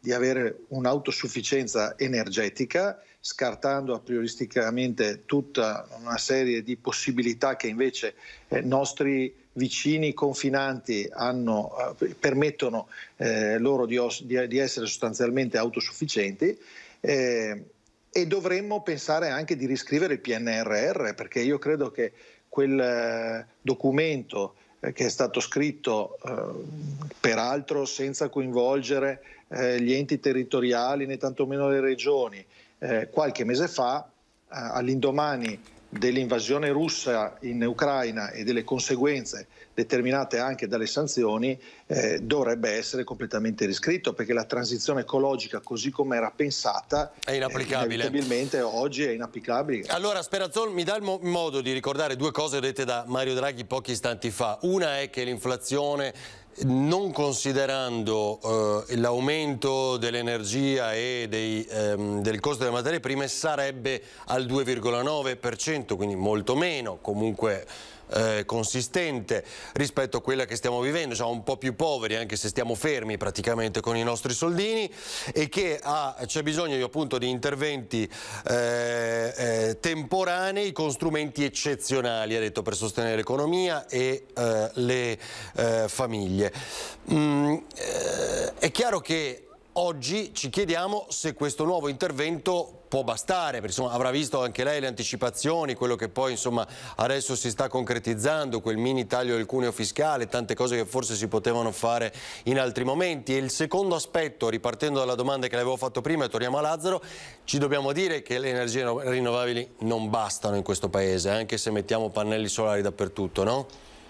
S2: di avere un'autosufficienza energetica, scartando a prioristicamente tutta una serie di possibilità che invece eh, nostri vicini confinanti hanno, eh, permettono eh, loro di, di, di essere sostanzialmente autosufficienti, eh, e dovremmo pensare anche di riscrivere il P N R R, perché io credo che quel eh, documento eh, che è stato scritto eh, peraltro senza coinvolgere eh, gli enti territoriali né tantomeno le regioni, eh, qualche mese fa, eh, all'indomani dell'invasione russa in Ucraina e delle conseguenze determinate anche dalle sanzioni, eh, dovrebbe essere completamente riscritto, perché la transizione ecologica così come era pensata
S1: è inapplicabile.
S2: Eh, inevitabilmente oggi è inapplicabile.
S1: Allora Sperazzon mi dà il mo modo di ricordare due cose dette da Mario Draghi pochi istanti fa. Una è che l'inflazione, non considerando eh, l'aumento dell'energia e dei, ehm, del costo delle materie prime, sarebbe al due virgola nove per cento, quindi molto meno, comunque eh, consistente rispetto a quella che stiamo vivendo, siamo un po' più poveri anche se stiamo fermi praticamente con i nostri soldini, e che c'è bisogno appunto di interventi eh, eh, temporanei con strumenti eccezionali, ha detto, per sostenere l'economia e eh, le eh, famiglie. Mm, eh, è chiaro che oggi ci chiediamo se questo nuovo intervento può bastare, perché insomma, avrà visto anche lei le anticipazioni, quello che poi insomma, adesso si sta concretizzando, quel mini taglio del cuneo fiscale, tante cose che forse si potevano fare in altri momenti. E il secondo aspetto, ripartendo dalla domanda che le avevo fatto prima e torniamo a Lazzaro, ci dobbiamo dire che le energie rinnovabili non bastano in questo paese, anche se mettiamo pannelli solari dappertutto, no?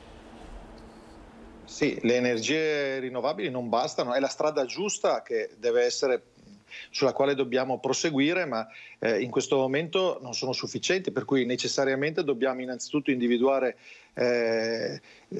S2: Sì, le energie rinnovabili non bastano, è la strada giusta che deve essere, sulla quale dobbiamo proseguire, ma eh, in questo momento non sono sufficienti, per cui necessariamente dobbiamo innanzitutto individuare eh,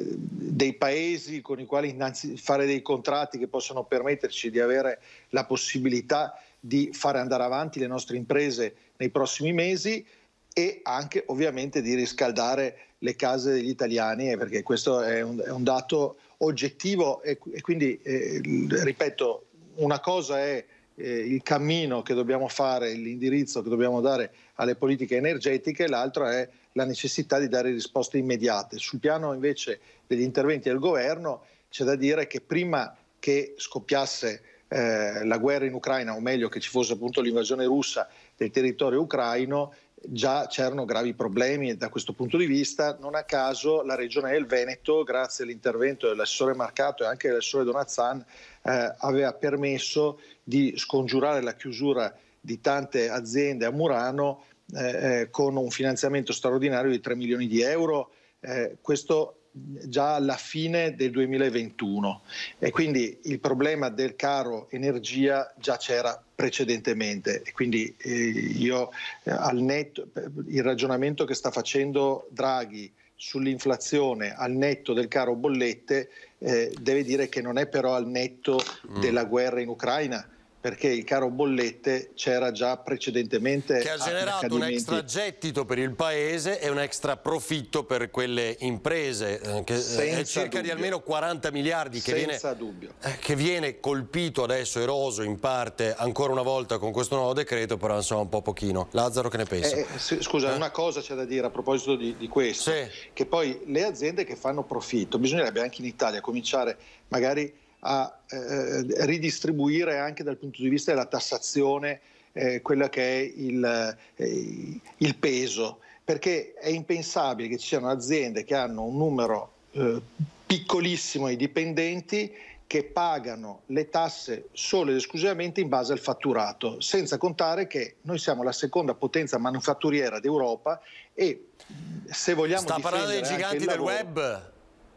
S2: dei paesi con i quali innanzi, fare dei contratti che possano permetterci di avere la possibilità di fare andare avanti le nostre imprese nei prossimi mesi, e anche ovviamente di riscaldare le case degli italiani, perché questo è un, è un dato oggettivo, e, e quindi eh, ripeto, una cosa è eh, il cammino che dobbiamo fare, l'indirizzo che dobbiamo dare alle politiche energetiche, l'altro è la necessità di dare risposte immediate. Sul piano invece degli interventi del governo c'è da dire che prima che scoppiasse eh, la guerra in Ucraina, o meglio che ci fosse appunto l'invasione russa del territorio ucraino, già c'erano gravi problemi da questo punto di vista. Non a caso la regione del Veneto, grazie all'intervento dell'assessore Marcato e anche dell'assessore Donazzan, eh, aveva permesso di scongiurare la chiusura di tante aziende a Murano eh, eh, con un finanziamento straordinario di tre milioni di euro, eh, questo già alla fine del duemilaventuno, e quindi il problema del caro energia già c'era precedentemente, e quindi eh, io eh, al netto, il ragionamento che sta facendo Draghi sull'inflazione al netto del caro bollette eh, deve dire che non è però al netto mm. della guerra in Ucraina, perché il caro bollette c'era già precedentemente.
S1: Che ha generato un extra gettito per il paese e un extra profitto per quelle imprese, che Senza è circa dubbio. Di almeno quaranta miliardi che viene, eh, che viene colpito adesso, eroso in parte ancora una volta con questo nuovo decreto, però insomma un po' pochino. Lazzaro, che ne pensi?
S2: Eh, scusa, eh? una cosa c'è da dire a proposito di, di questo, sì. che poi le aziende che fanno profitto, bisognerebbe anche in Italia cominciare magari a eh, ridistribuire anche dal punto di vista della tassazione eh, quello che è il, eh, il peso, perché è impensabile che ci siano aziende che hanno un numero eh, piccolissimo di dipendenti che pagano le tasse solo ed esclusivamente in base al fatturato, senza contare che noi siamo la seconda potenza manufatturiera d'Europa, e se vogliamo
S1: sta parlando dei giganti del lavoro, web?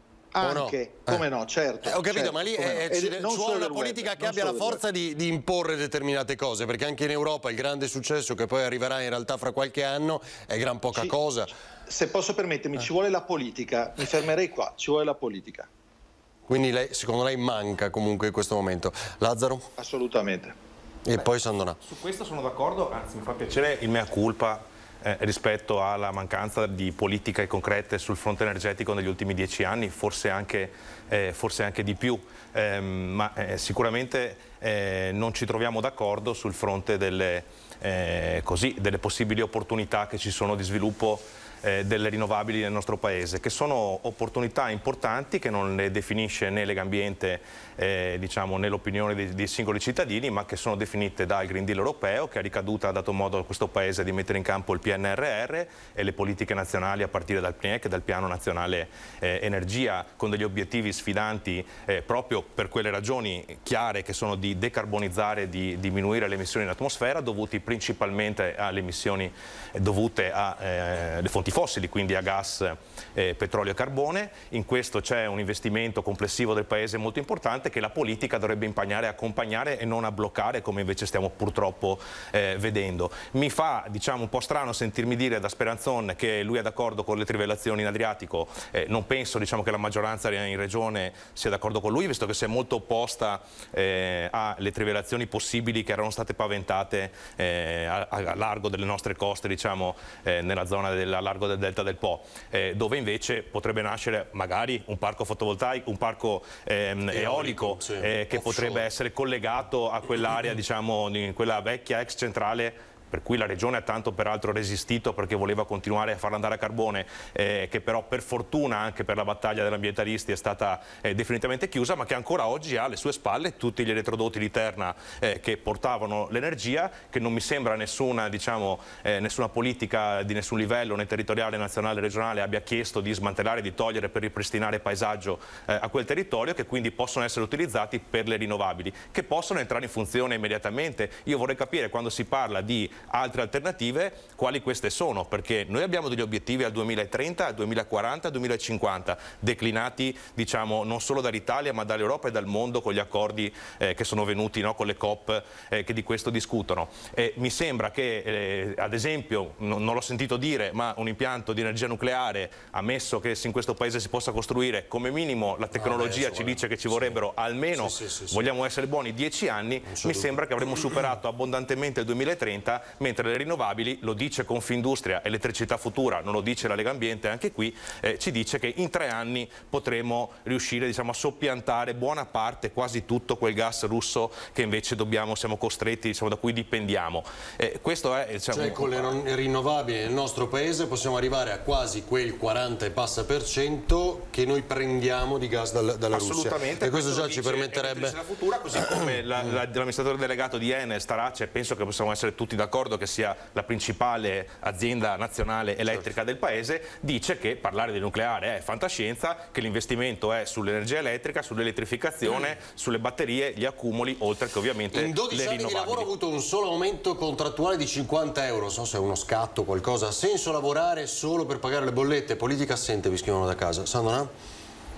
S2: Anche,
S1: no?
S2: come eh. no, certo.
S1: Eh, ho capito,
S2: certo,
S1: ma lì è,
S2: no.
S1: ci non vuole una politica
S2: web,
S1: che abbia la forza di, di imporre determinate cose, perché anche in Europa il grande successo che poi arriverà in realtà fra qualche anno è gran poca
S2: ci,
S1: cosa.
S2: Se posso permettermi, eh. ci vuole la politica, mi fermerei qua, ci vuole la politica.
S1: Quindi lei, secondo lei manca comunque in questo momento. Lazzaro?
S2: Assolutamente.
S1: E
S10: Beh,
S1: poi Sandonà.
S10: Su questo sono d'accordo, anzi mi fa piacere il mea culpa eh, rispetto alla mancanza di politiche concrete sul fronte energetico negli ultimi dieci anni, forse anche, eh, forse anche di più, eh, ma eh, sicuramente eh, non ci troviamo d'accordo sul fronte delle, eh, così, delle possibili opportunità che ci sono di sviluppo Eh, delle rinnovabili nel nostro paese, che sono opportunità importanti che non le definisce né Legambiente eh, diciamo, né l'opinione dei, dei singoli cittadini, ma che sono definite dal Green Deal europeo, che ha ricaduta, ha dato modo a questo paese di mettere in campo il P N R R e le politiche nazionali a partire dal P N E C, dal Piano Nazionale eh, Energia, con degli obiettivi sfidanti eh, proprio per quelle ragioni chiare che sono di decarbonizzare, di diminuire le emissioni in atmosfera, dovuti principalmente alle emissioni eh, dovute alle eh, fonti fossili, quindi a gas, eh, petrolio e carbone. In questo c'è un investimento complessivo del Paese molto importante che la politica dovrebbe impegnare a accompagnare e non a bloccare, come invece stiamo purtroppo eh, vedendo. Mi fa diciamo un po' strano sentirmi dire da Speranzon che lui è d'accordo con le trivellazioni in Adriatico. Eh, non penso diciamo, che la maggioranza in Regione sia d'accordo con lui, visto che si è molto opposta eh, alle trivellazioni possibili che erano state paventate eh, a, a largo delle nostre coste, diciamo, eh, nella zona della largo del delta del Po, eh, dove invece potrebbe nascere magari un parco fotovoltaico, un parco ehm, eolico, eolico sì, eh, che offshore. Potrebbe essere collegato a quell'area, diciamo, in quella vecchia ex centrale, per cui la Regione ha tanto peraltro resistito perché voleva continuare a farla andare a carbone, eh, che però per fortuna anche per la battaglia degli ambientalisti è stata eh, definitivamente chiusa, ma che ancora oggi ha alle sue spalle tutti gli elettrodotti di Terna eh, che portavano l'energia, che non mi sembra nessuna, diciamo, eh, nessuna politica di nessun livello, né territoriale, nazionale, regionale, abbia chiesto di smantellare, di togliere per ripristinare paesaggio eh, a quel territorio, che quindi possono essere utilizzati per le rinnovabili, che possono entrare in funzione immediatamente. Io vorrei capire, quando si parla di altre alternative, quali queste sono, perché noi abbiamo degli obiettivi al duemilatrenta, al duemilaquaranta, al duemilacinquanta, declinati diciamo non solo dall'Italia ma dall'Europa e dal mondo con gli accordi eh, che sono venuti, no, con le COP eh, che di questo discutono. E mi sembra che eh, ad esempio, non, non l'ho sentito dire, ma un impianto di energia nucleare, ammesso che in questo paese si possa costruire, come minimo la tecnologia ah, beh, ci dice che ci vorrebbero sì. almeno, sì, sì, sì, vogliamo essere buoni, dieci anni, mi sembra che avremmo superato abbondantemente il duemilatrenta, mentre le rinnovabili, lo dice Confindustria, Elettricità Futura, non lo dice la Legambiente, anche qui eh, ci dice che in tre anni potremo riuscire diciamo, a soppiantare buona parte, quasi tutto quel gas russo che invece dobbiamo, siamo costretti, diciamo, da cui dipendiamo. Eh, questo è, diciamo,
S1: cioè con le rinnovabili nel nostro paese possiamo arrivare a quasi quel quaranta e passa per cento che noi prendiamo di gas dal, dalla Russia.
S10: Assolutamente.
S1: E questo già ci permetterebbe...
S10: Futura, così come l'amministratore delegato di Enel Starace, penso che possiamo essere tutti d'accordo che sia la principale azienda nazionale elettrica del paese, dice che parlare di nucleare è fantascienza, che l'investimento è sull'energia elettrica, sull'elettrificazione, mm. sulle batterie, gli accumuli, oltre che ovviamente
S1: in dodici
S10: le
S1: anni di lavoro ho avuto un solo aumento contrattuale di cinquanta euro, non so se è uno scatto, qualcosa. Ha senso lavorare solo per pagare le bollette? Politica assente, vi scrivono da casa. Sandona?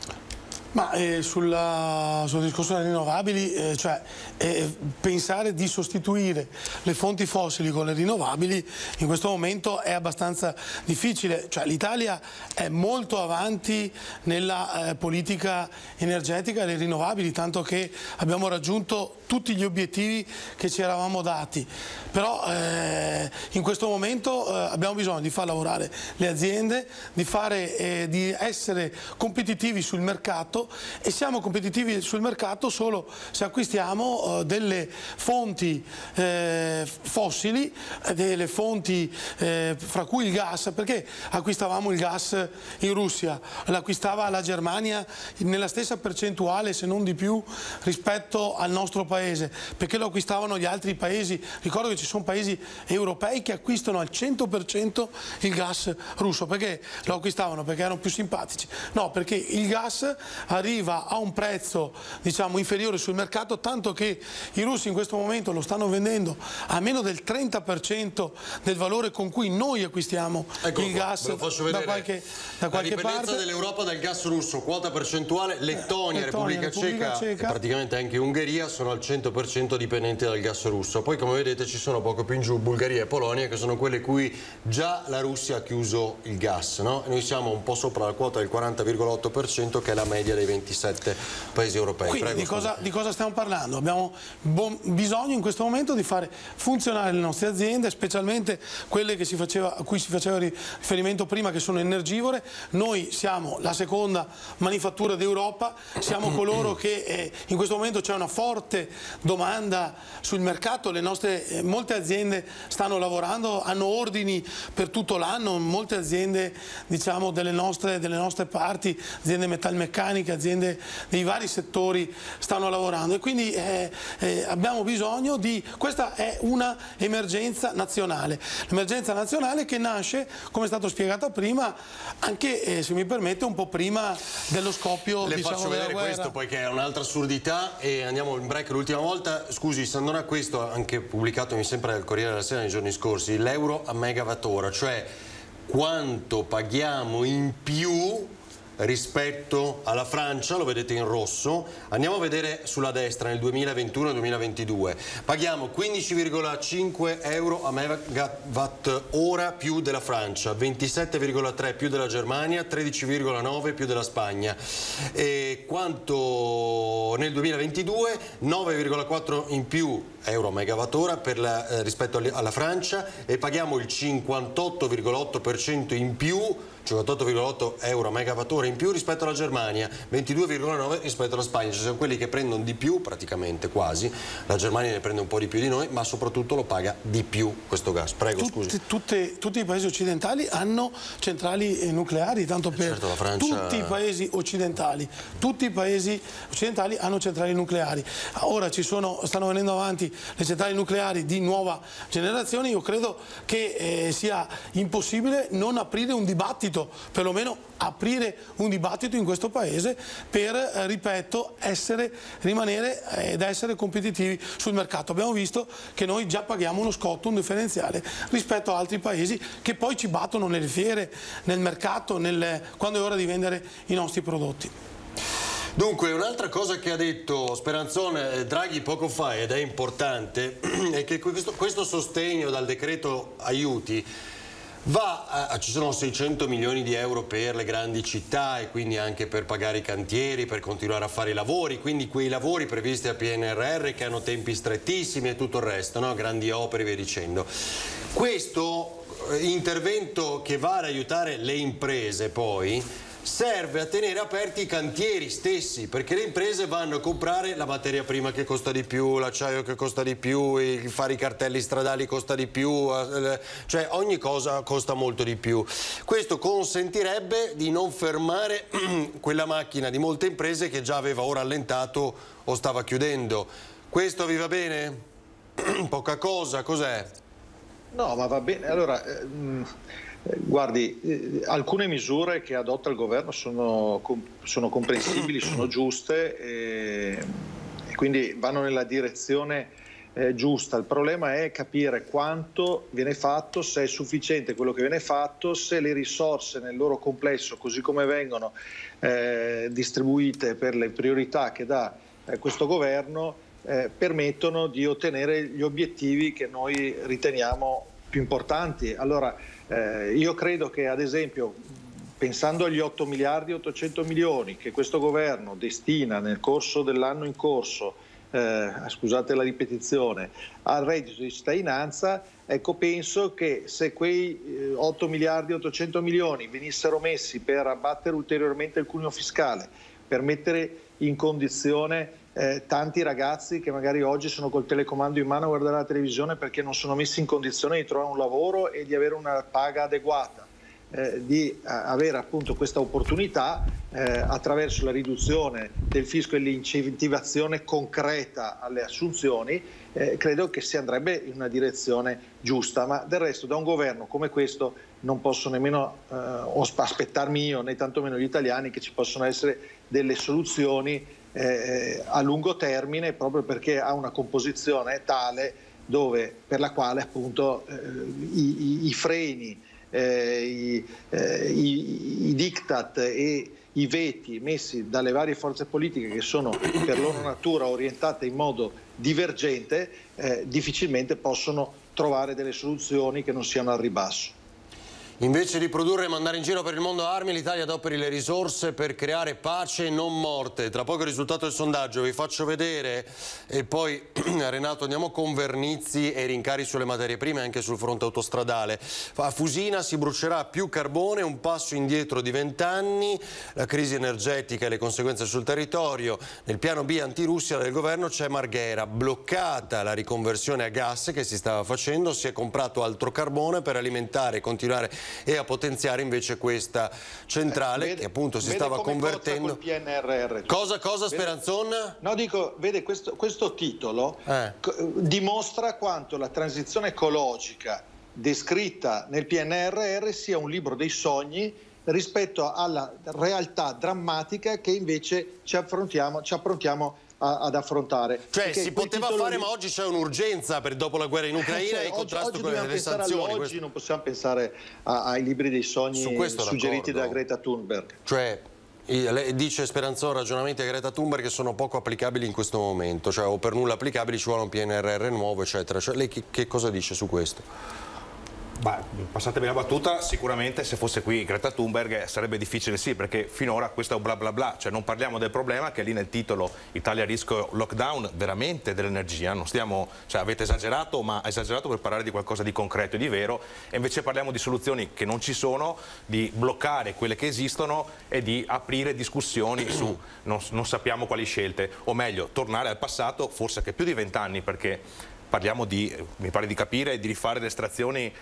S7: Ma eh, sulla, sul discorso delle rinnovabili, eh, cioè eh, pensare di sostituire le fonti fossili con le rinnovabili in questo momento è abbastanza difficile. Cioè, l'Italia è molto avanti nella eh, politica energetica e le rinnovabili, tanto che abbiamo raggiunto tutti gli obiettivi che ci eravamo dati. Però eh, in questo momento eh, abbiamo bisogno di far lavorare le aziende, di, fare, eh, di essere competitivi sul mercato, e siamo competitivi sul mercato solo se acquistiamo eh, delle fonti eh, fossili, delle fonti eh, fra cui il gas, perché acquistavamo il gas in Russia, l'acquistava la Germania nella stessa percentuale se non di più rispetto al nostro paese, perché lo acquistavano gli altri paesi. Ricordo che ci sono paesi europei che acquistano al cento per cento il gas russo. Perché lo acquistavano? Perché erano più simpatici? No, perché il gas arriva a un prezzo diciamo inferiore sul mercato, tanto che i russi in questo momento lo stanno vendendo a meno del trenta per cento del valore con cui noi acquistiamo ecco il gas da qualche, da qualche
S1: la dipendenza
S7: parte
S1: dell'Europa dal gas russo, quota percentuale, Lettonia, eh, Lettonia Repubblica, Repubblica Ceca, Ceca e praticamente anche Ungheria sono al cento per cento dipendenti dal gas russo. Poi come vedete ci sono poco più in giù Bulgaria e Polonia, che sono quelle cui già la Russia ha chiuso il gas, no? Noi siamo un po' sopra la quota del quaranta virgola otto per cento che è la media dei ventisette paesi europei.
S7: Quindi
S1: Prego,
S7: di, cosa, di cosa stiamo parlando? Abbiamo bisogno in questo momento di fare funzionare le nostre aziende, specialmente quelle che si faceva, a cui si faceva riferimento prima, che sono energivore. Noi siamo la seconda manifattura d'Europa, siamo coloro che eh, in questo momento c'è una forte domanda sul mercato, le nostre, eh, molte aziende stanno lavorando, hanno ordini per tutto l'anno, molte aziende diciamo delle nostre, delle nostre parti, aziende metalmeccaniche, aziende dei vari settori stanno lavorando e quindi eh, eh, abbiamo bisogno di, questa è una emergenza nazionale, l'emergenza nazionale che nasce, come è stato spiegato prima, anche eh, se mi permette un po' prima dello scoppio
S1: Le
S7: diciamo,
S1: faccio vedere
S7: della
S1: questo poiché è un'altra assurdità e andiamo in break l'ultima volta. Scusi Sandona, questo anche pubblicato mi sembra dal Corriere della Sera nei giorni scorsi, l'euro a megawattora, cioè quanto paghiamo in più rispetto alla Francia, lo vedete in rosso. Andiamo a vedere sulla destra nel duemilaventuno duemilaventidue, paghiamo quindici virgola cinque euro a megawatt ora più della Francia, ventisette virgola tre più della Germania, tredici virgola nove più della Spagna. E quanto nel duemilaventidue, nove virgola quattro in più euro a megawattora per la, eh, rispetto alla Francia, e paghiamo il cinquantotto virgola otto per cento in più, cinquantotto virgola otto euro a megawattora in più rispetto alla Germania, ventidue virgola nove rispetto alla Spagna. Ci sono quelli che prendono di più, praticamente quasi, la Germania ne prende un po' di più di noi, ma soprattutto lo paga di più questo gas. Prego,
S7: Tutte,
S1: scusi.
S7: Tutte, tutti i paesi occidentali hanno centrali nucleari, tanto per
S1: certo, la Francia...
S7: tutti i paesi occidentali, tutti i paesi occidentali hanno centrali nucleari. Ora ci sono, stanno venendo avanti le centrali nucleari di nuova generazione. Io credo che eh, sia impossibile non aprire un dibattito, perlomeno aprire un dibattito in questo paese per, eh, ripeto, essere, rimanere ed essere competitivi sul mercato. Abbiamo visto che noi già paghiamo uno scotto, un differenziale rispetto a altri paesi che poi ci battono nelle fiere, nel mercato, nel, quando è ora di vendere i nostri prodotti.
S1: Dunque, un'altra cosa che ha detto Speranzone Draghi poco fa ed è importante è che questo, questo sostegno dal decreto aiuti va a, ci sono seicento milioni di euro per le grandi città e quindi anche per pagare i cantieri, per continuare a fare i lavori, quindi quei lavori previsti a P N R R che hanno tempi strettissimi e tutto il resto, no? Grandi opere e via dicendo. Questo intervento che va ad aiutare le imprese poi serve a tenere aperti i cantieri stessi, perché le imprese vanno a comprare la materia prima che costa di più, l'acciaio che costa di più, il fare i cartelli stradali costa di più, cioè ogni cosa costa molto di più. Questo consentirebbe di non fermare quella macchina di molte imprese che già aveva o rallentato o stava chiudendo. Questo vi va bene? Poca cosa, cos'è?
S2: No, ma va bene. Allora, ehm... guardi, eh, alcune misure che adotta il governo sono, com sono comprensibili, sono giuste e, e quindi vanno nella direzione eh, giusta. Il problema è capire quanto viene fatto, se è sufficiente quello che viene fatto, se le risorse nel loro complesso, così come vengono eh, distribuite per le priorità che dà eh, questo governo, eh, permettono di ottenere gli obiettivi che noi riteniamo più importanti. Allora, Eh, io credo che, ad esempio, pensando agli otto miliardi e ottocento milioni che questo governo destina nel corso dell'anno in corso, eh, scusate la ripetizione, al reddito di cittadinanza, ecco, penso che se quei eh, otto miliardi e ottocento milioni venissero messi per abbattere ulteriormente il cuneo fiscale, per mettere in condizione Eh, tanti ragazzi che magari oggi sono col telecomando in mano a guardare la televisione perché non sono messi in condizione di trovare un lavoro e di avere una paga adeguata, eh, di a, avere appunto questa opportunità eh, attraverso la riduzione del fisco e l'incentivazione concreta alle assunzioni, eh, credo che si andrebbe in una direzione giusta. Ma del resto, da un governo come questo non posso nemmeno eh, aspettarmi io, né tantomeno gli italiani, che ci possono essere delle soluzioni Eh, a lungo termine, proprio perché ha una composizione tale dove, per la quale appunto eh, i, i, i freni, eh, i, eh, i, i diktat e i veti messi dalle varie forze politiche, che sono per loro natura orientate in modo divergente, eh, difficilmente possono trovare delle soluzioni che non siano al ribasso.
S1: Invece di produrre e mandare in giro per il mondo armi, l'Italia adoperi le risorse per creare pace e non morte. Tra poco il risultato del sondaggio, vi faccio vedere, e poi Renato andiamo con Vernizzi e rincari sulle materie prime anche sul fronte autostradale. A Fusina si brucerà più carbone, un passo indietro di vent'anni, la crisi energetica e le conseguenze sul territorio. Nel piano B antirussia del governo c'è Marghera, bloccata la riconversione a gas che si stava facendo, si è comprato altro carbone per alimentare e continuare e a potenziare invece questa centrale, eh, vede, che appunto si stava convertendo.
S6: P N R R.
S1: Cosa, cosa
S6: vede,
S1: Speranzon?
S6: No, dico, vede, questo, questo titolo
S1: eh.
S6: dimostra quanto la transizione ecologica descritta nel P N R R sia un libro dei sogni rispetto alla realtà drammatica che invece ci affrontiamo, ci approntiamo ad affrontare.
S1: Cioè
S6: perché
S1: si poteva fare,
S6: lì...
S1: ma oggi c'è un'urgenza per dopo la guerra in Ucraina
S6: cioè,
S1: e il contrasto
S6: oggi,
S1: con
S6: oggi
S1: le sanzioni.
S6: Oggi
S1: questo...
S6: non possiamo pensare a, ai libri dei sogni suggeriti da Greta Thunberg.
S1: Cioè, lei dice Speranzon ragionamenti a Greta Thunberg che sono poco applicabili in questo momento, cioè o per nulla applicabili, ci vuole un P N R R nuovo, eccetera. Cioè, lei che, che cosa dice su questo?
S10: Bah, passatemi la battuta, sicuramente se fosse qui Greta Thunberg sarebbe difficile, sì, perché finora questo è un bla bla bla, cioè non parliamo del problema che lì nel titolo Italia a rischio lockdown veramente dell'energia, non stiamo, cioè avete esagerato, ma esagerato per parlare di qualcosa di concreto e di vero, e invece parliamo di soluzioni che non ci sono, di bloccare quelle che esistono e di aprire discussioni su non, non sappiamo quali scelte, o meglio tornare al passato, forse anche più di vent'anni, perché parliamo di, mi pare di capire, di rifare le estrazioni,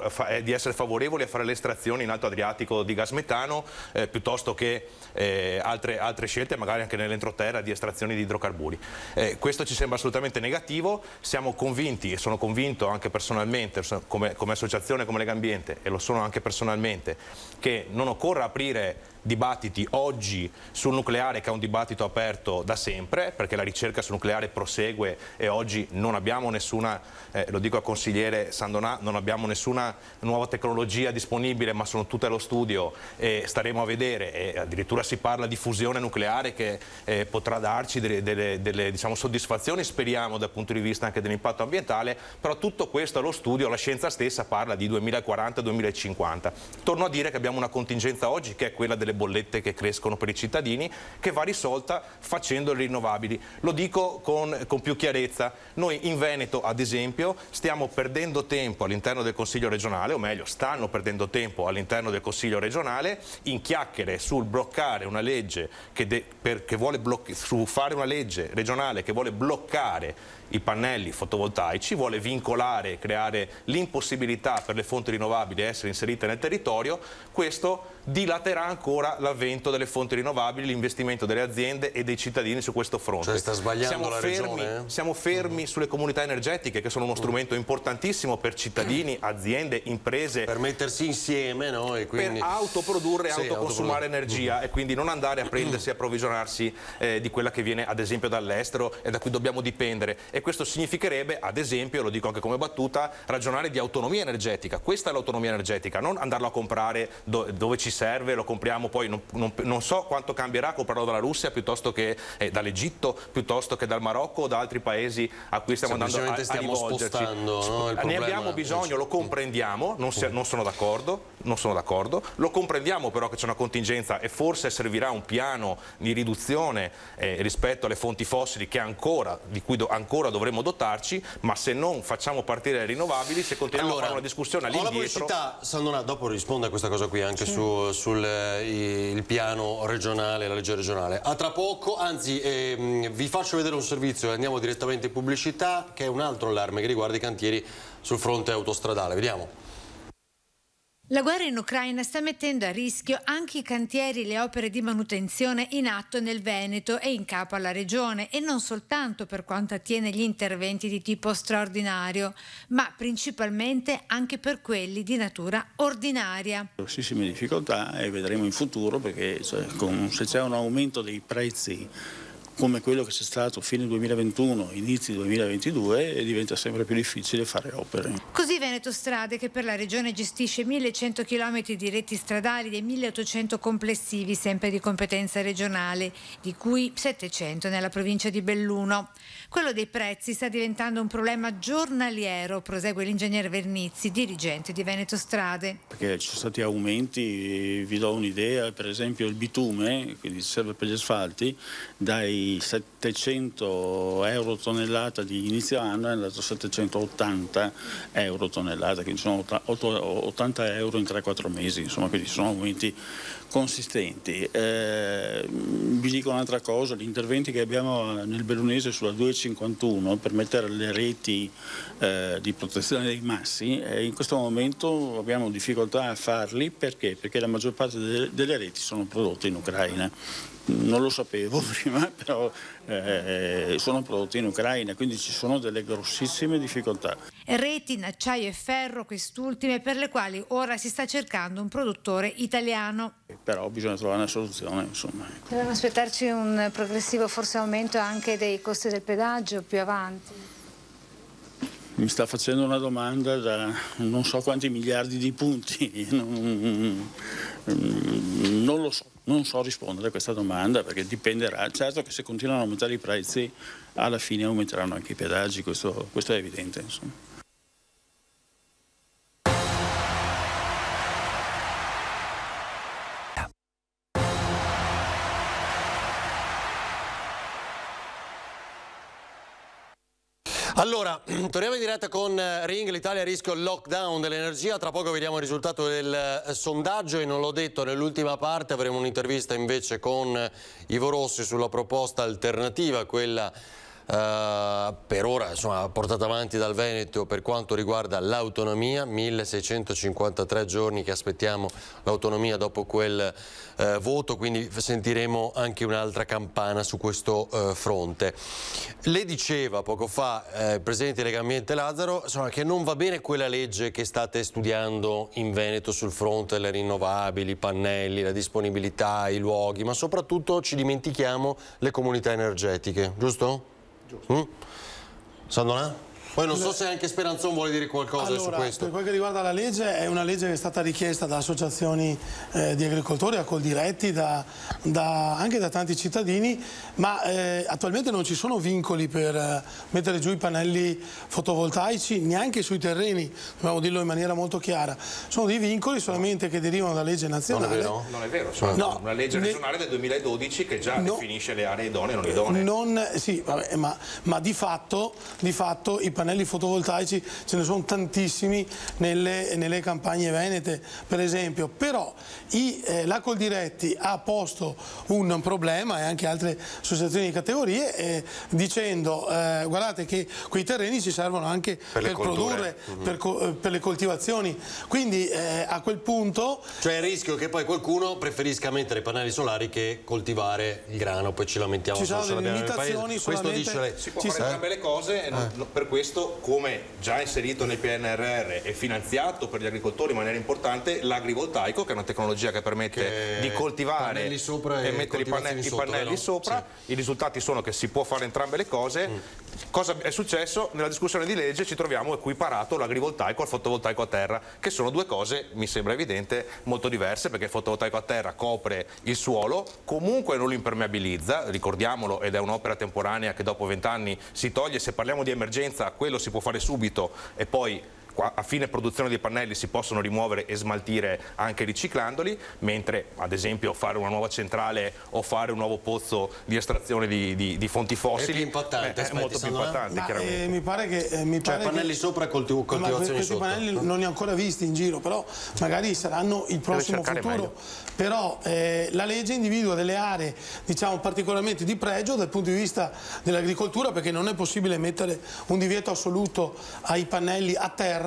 S10: di essere favorevoli a fare le estrazioni in Alto Adriatico di gas metano, eh, piuttosto che eh, altre, altre scelte, magari anche nell'entroterra, di estrazioni di idrocarburi. Eh, questo ci sembra assolutamente negativo, siamo convinti, e sono convinto anche personalmente, come, come associazione, come Legambiente, e lo sono anche personalmente, che non occorra aprire dibattiti oggi sul nucleare, che è un dibattito aperto da sempre, perché la ricerca sul nucleare prosegue e oggi non abbiamo nessuna, eh, lo dico al consigliere Sandonà, non abbiamo nessuna nuova tecnologia disponibile, ma sono tutte allo studio e staremo a vedere, e addirittura si parla di fusione nucleare che eh, potrà darci delle, delle, delle diciamo, soddisfazioni, speriamo, dal punto di vista anche dell'impatto ambientale, però tutto questo allo studio, la scienza stessa parla di duemilaquaranta duemilacinquanta. Torno a dire che abbiamo una contingenza oggi che è quella delle bollette che crescono per i cittadini, che va risolta facendo le rinnovabili. Lo dico con, con più chiarezza, noi in Veneto ad esempio stiamo perdendo tempo all'interno del Consiglio regionale, o meglio stanno perdendo tempo all'interno del Consiglio regionale in chiacchiere sul bloccare una legge che, de, per, che vuole su fare una legge regionale che vuole bloccare i pannelli fotovoltaici, vuole vincolare, creare l'impossibilità per le fonti rinnovabili di essere inserite nel territorio. Questo dilaterà ancora l'avvento delle fonti rinnovabili, l'investimento delle aziende e dei cittadini su questo fronte.
S1: Cioè sta sbagliando
S10: siamo
S1: la
S10: fermi,
S1: regione? Eh?
S10: Siamo fermi uh-huh. sulle comunità energetiche, che sono uno strumento importantissimo per cittadini, aziende, imprese.
S1: Per mettersi insieme, no? E quindi...
S10: Per autoprodurre e
S1: sì,
S10: autoconsumare autoprodurre. energia uh-huh. e quindi non andare a prendersi e approvvigionarsi eh, di quella che viene ad esempio dall'estero e da cui dobbiamo dipendere. E questo significherebbe, ad esempio, lo dico anche come battuta, ragionare di autonomia energetica. Questa è l'autonomia energetica, non andarlo a comprare do dove ci serve, lo compriamo poi, non, non, non so quanto cambierà comprarlo dalla Russia piuttosto che eh, dall'Egitto, piuttosto che dal Marocco o da altri paesi a cui stiamo andando a, a rivolgerci.
S1: No,
S10: ne abbiamo bisogno, lo comprendiamo, non, si, non sono d'accordo, non sono d'accordo, lo comprendiamo però che c'è una contingenza e forse servirà un piano di riduzione eh, rispetto alle fonti fossili che ancora, di cui do, ancora dovremo dotarci, ma se non facciamo partire le rinnovabili, se continuiamo
S1: allora,
S10: a fare una discussione all'indietro...
S1: Ho la pubblicità, Sandonà, dopo risponde a questa cosa qui anche sì. su, sul eh, il piano regionale, la legge regionale. A tra poco, anzi ehm, vi faccio vedere un servizio e andiamo direttamente in pubblicità, che è un altro allarme che riguarda i cantieri sul fronte autostradale. Vediamo.
S9: La guerra in Ucraina sta mettendo a rischio anche i cantieri e le opere di manutenzione in atto nel Veneto e in capo alla regione, e non soltanto per quanto attiene gli interventi di tipo straordinario, ma principalmente anche per quelli di natura ordinaria.
S13: Grossissime difficoltà, e vedremo in futuro, perché cioè, con, se c'è un aumento dei prezzi
S5: come quello che c'è stato fine duemilaventuno, inizi duemilaventidue, e diventa sempre più difficile fare opere.
S9: Così Veneto Strade, che per la regione gestisce millecento chilometri di reti stradali e milleottocento complessivi, sempre di competenza regionale, di cui settecento nella provincia di Belluno. Quello dei prezzi sta diventando un problema giornaliero, prosegue l'ingegnere Vernizzi, dirigente di Veneto Strade.
S5: Perché ci sono stati aumenti, vi do un'idea, per esempio il bitume, quindi serve per gli asfalti, dai settecento euro tonnellata di inizio anno è andato a settecentottanta euro tonnellata, quindi sono ottanta euro in tre quattro mesi, insomma, quindi sono aumenti consistenti. Eh, vi dico un'altra cosa, gli interventi che abbiamo nel Bellunese sulla due cinquantuno per mettere le reti eh, di protezione dei massi, eh, in questo momento abbiamo difficoltà a farli. Perché? Perché la maggior parte delle, delle reti sono prodotte in Ucraina. Non lo sapevo prima, però eh, sono prodotti in Ucraina, quindi ci sono delle grossissime difficoltà.
S9: Reti in acciaio e ferro, quest'ultime, per le quali ora si sta cercando un produttore italiano.
S5: Però bisogna trovare una soluzione, insomma.
S13: Dobbiamo aspettarci un progressivo forse aumento anche dei costi del pedaggio più avanti.
S5: Mi sta facendo una domanda da non so quanti miliardi di punti, non, non lo so. Non so rispondere a questa domanda, perché dipenderà. Certo che se continuano a aumentare i prezzi, alla fine aumenteranno anche i pedaggi, questo, questo è evidente, insomma.
S1: Allora, torniamo in diretta con Ring, l'Italia a rischio lockdown dell'energia. Tra poco vediamo il risultato del sondaggio e non l'ho detto nell'ultima parte, avremo un'intervista invece con Ivo Rossi sulla proposta alternativa, quella Uh, per ora insomma, portata avanti dal Veneto per quanto riguarda l'autonomia, milleseicentocinquantatré giorni che aspettiamo l'autonomia dopo quel uh, voto, quindi sentiremo anche un'altra campana su questo uh, fronte. Le diceva poco fa uh, il Presidente di Legambiente Lazzaro insomma, che non va bene quella legge che state studiando in Veneto sul fronte delle rinnovabili, i pannelli, la disponibilità, i luoghi, ma soprattutto ci dimentichiamo le comunità energetiche, giusto? Mm? Sandona? Poi non so se anche Speranzon vuole dire qualcosa
S7: allora,
S1: su questo.
S7: Per quel che riguarda la legge, è una legge che è stata richiesta da associazioni eh, di agricoltori, a Coldiretti, da, da, anche da tanti cittadini, ma eh, attualmente non ci sono vincoli per eh, mettere giù i pannelli fotovoltaici, neanche sui terreni, dobbiamo dirlo in maniera molto chiara. Sono dei vincoli solamente che derivano da legge nazionale.
S14: Non è vero, non è vero cioè, no, una legge regionale del duemiladodici che già no, definisce le aree idonee e non idonee.
S7: Non, sì, vabbè, ma, ma di fatto, di fatto i pannelli fotovoltaici ce ne sono tantissimi nelle, nelle campagne venete, per esempio, però i, eh, la Coldiretti ha posto un problema, e anche altre associazioni di categorie, eh, dicendo eh, guardate che quei terreni ci servono anche per, per produrre, mm-hmm. per, co per le coltivazioni, quindi eh, a quel punto...
S1: Cioè il rischio che poi qualcuno preferisca mettere i pannelli solari che coltivare il grano, poi ci lamentiamo.
S7: Ci sono delle limitazioni,
S1: questo dice lei.
S14: Si può fare entrambe le cose, e non, eh. per questo, come già inserito nel P N R R e finanziato per gli agricoltori in maniera importante, l'agrivoltaico, che è una tecnologia che permette che di coltivare e, e mettere i pannelli, sotto, i pannelli sopra. Sì. I risultati sono che si può fare entrambe le cose. Mm. Cosa è successo? Nella discussione di legge ci troviamo equiparato l'agrivoltaico al fotovoltaico a terra, che sono due cose, mi sembra evidente, molto diverse, perché il fotovoltaico a terra copre il suolo, comunque non lo impermeabilizza, ricordiamolo, ed è un'opera temporanea che dopo vent'anni si toglie. Se parliamo di emergenza, quello si può fare subito e poi a fine produzione dei pannelli si possono rimuovere e smaltire anche riciclandoli, mentre ad esempio fare una nuova centrale o fare un nuovo pozzo di estrazione di, di, di fonti fossili è, più impattante, è molto più impattante, chiaramente.
S7: Eh, mi pare che eh, mi
S1: cioè
S7: pare
S1: pannelli
S7: che,
S1: sopra e coltiv coltivazioni
S7: questi
S1: sotto.
S7: Questi pannelli non li ho ancora visti in giro, però magari saranno il prossimo futuro. Meglio. Però eh, la legge individua delle aree, diciamo, particolarmente di pregio dal punto di vista dell'agricoltura, perché non è possibile mettere un divieto assoluto ai pannelli a terra,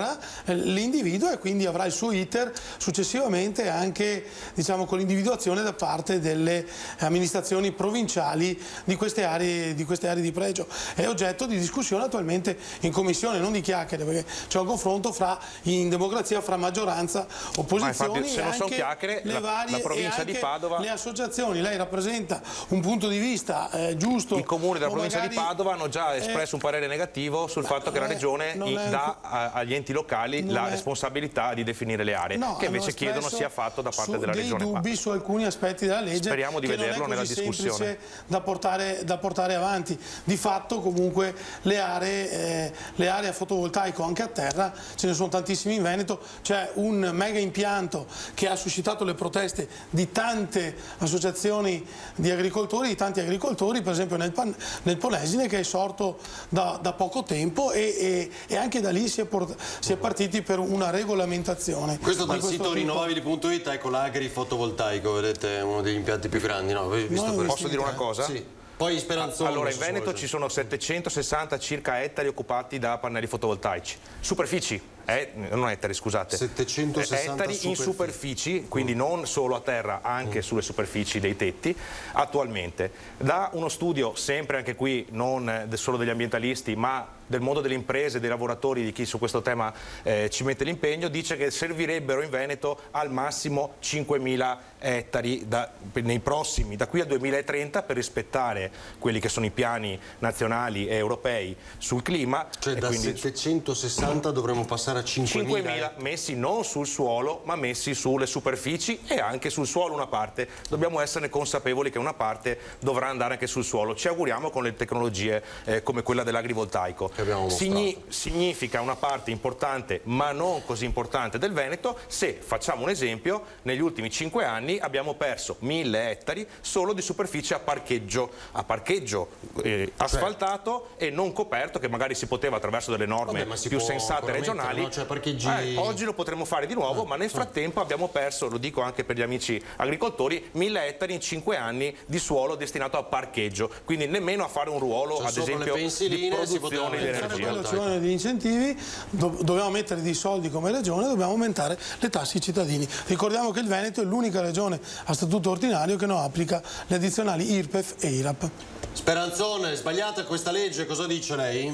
S7: terra, eh, l'individua, e quindi avrà il suo iter successivamente anche, diciamo, con l'individuazione da parte delle amministrazioni provinciali di queste aree di, queste aree di pregio. È oggetto di discussione attualmente in commissione, non di chiacchiere, perché c'è un confronto fra, in democrazia fra maggioranza, opposizioni.
S14: Ma infatti, se
S7: e
S14: non sono
S7: anche
S14: chiacchiere,
S7: le
S14: la,
S7: varie,
S14: la provincia
S7: e
S14: di Padova,
S7: le associazioni. Lei rappresenta un punto di vista eh, giusto.
S14: i comuni della provincia
S7: magari,
S14: di Padova hanno già espresso
S7: eh,
S14: un parere negativo sul fatto che la regione
S7: è,
S14: dà a, agli enti locali la
S7: è,
S14: responsabilità di definire le aree,
S7: no,
S14: che invece chiedono sia fatto da parte della regione.
S7: Dei dubbi su alcuni aspetti della legge.
S14: Speriamo di vederlo nella discussione
S7: da portare, da portare avanti. Di fatto comunque le aree, eh, le aree a fotovoltaico anche a terra ce ne sono tantissimi in Veneto. C'è un mega impianto che ha suscitato le proteste di tante associazioni di agricoltori, di tanti agricoltori, per esempio nel, Pan, nel Polesine, che è sorto da, da poco tempo, e, e, e anche da lì si è, port, si è partiti per una regolamentazione.
S1: Questo dal
S7: questo
S1: sito rinnovabili punto it, ecco l'agri fotovoltaico, vedete, è uno degli impianti più grandi, no? Visto
S14: no,
S1: per...
S14: Posso dire una cosa?
S1: Sì. Poi Speranzone.
S14: Allora, in Veneto ci sono settecentosessanta circa ettari occupati da pannelli fotovoltaici. Superfici, eh, non ettari, scusate.
S1: settecentosessanta
S14: ettari in superfici, quindi non solo a terra, anche mm. sulle superfici dei tetti, attualmente. Da uno studio, sempre anche qui, non solo degli ambientalisti, ma del mondo delle imprese, dei lavoratori, di chi su questo tema eh, ci mette l'impegno, dice che servirebbero in Veneto al massimo cinquemila ettari da, nei prossimi, da qui al duemilatrenta, per rispettare quelli che sono i piani nazionali e europei sul clima.
S1: Cioè
S14: e
S1: da
S14: quindi
S1: settecentosessanta dovremmo passare a cinquemila.
S14: cinquemila messi non sul suolo, ma messi sulle superfici, e anche sul suolo una parte. Dobbiamo essere consapevoli che una parte dovrà andare anche sul suolo. Ci auguriamo con le tecnologie eh, come quella dell'agrivoltaico. Signi significa una parte importante, ma non così importante, del Veneto. Se facciamo un esempio, negli ultimi cinque anni abbiamo perso mille ettari solo di superficie a parcheggio, a parcheggio eh, asfaltato e non coperto, che magari si poteva attraverso delle norme
S1: Vabbè,
S14: più sensate regionali.
S1: No? Cioè, parcheggi...
S14: eh, oggi lo potremo fare di nuovo, ah, ma nel frattempo ah. abbiamo perso, lo dico anche per gli amici agricoltori, mille ettari in cinque anni di suolo destinato a parcheggio, quindi nemmeno a fare un ruolo,
S1: cioè,
S14: ad esempio, di produzione di energia.
S7: Ci di incentivi, do dobbiamo mettere dei soldi come regione, dobbiamo aumentare le tasse ai cittadini. Ricordiamo che il Veneto è l'unica regione a statuto ordinario che non applica le addizionali I R P E F e I R A P.
S1: Speranzone, sbagliata questa legge, cosa dice lei?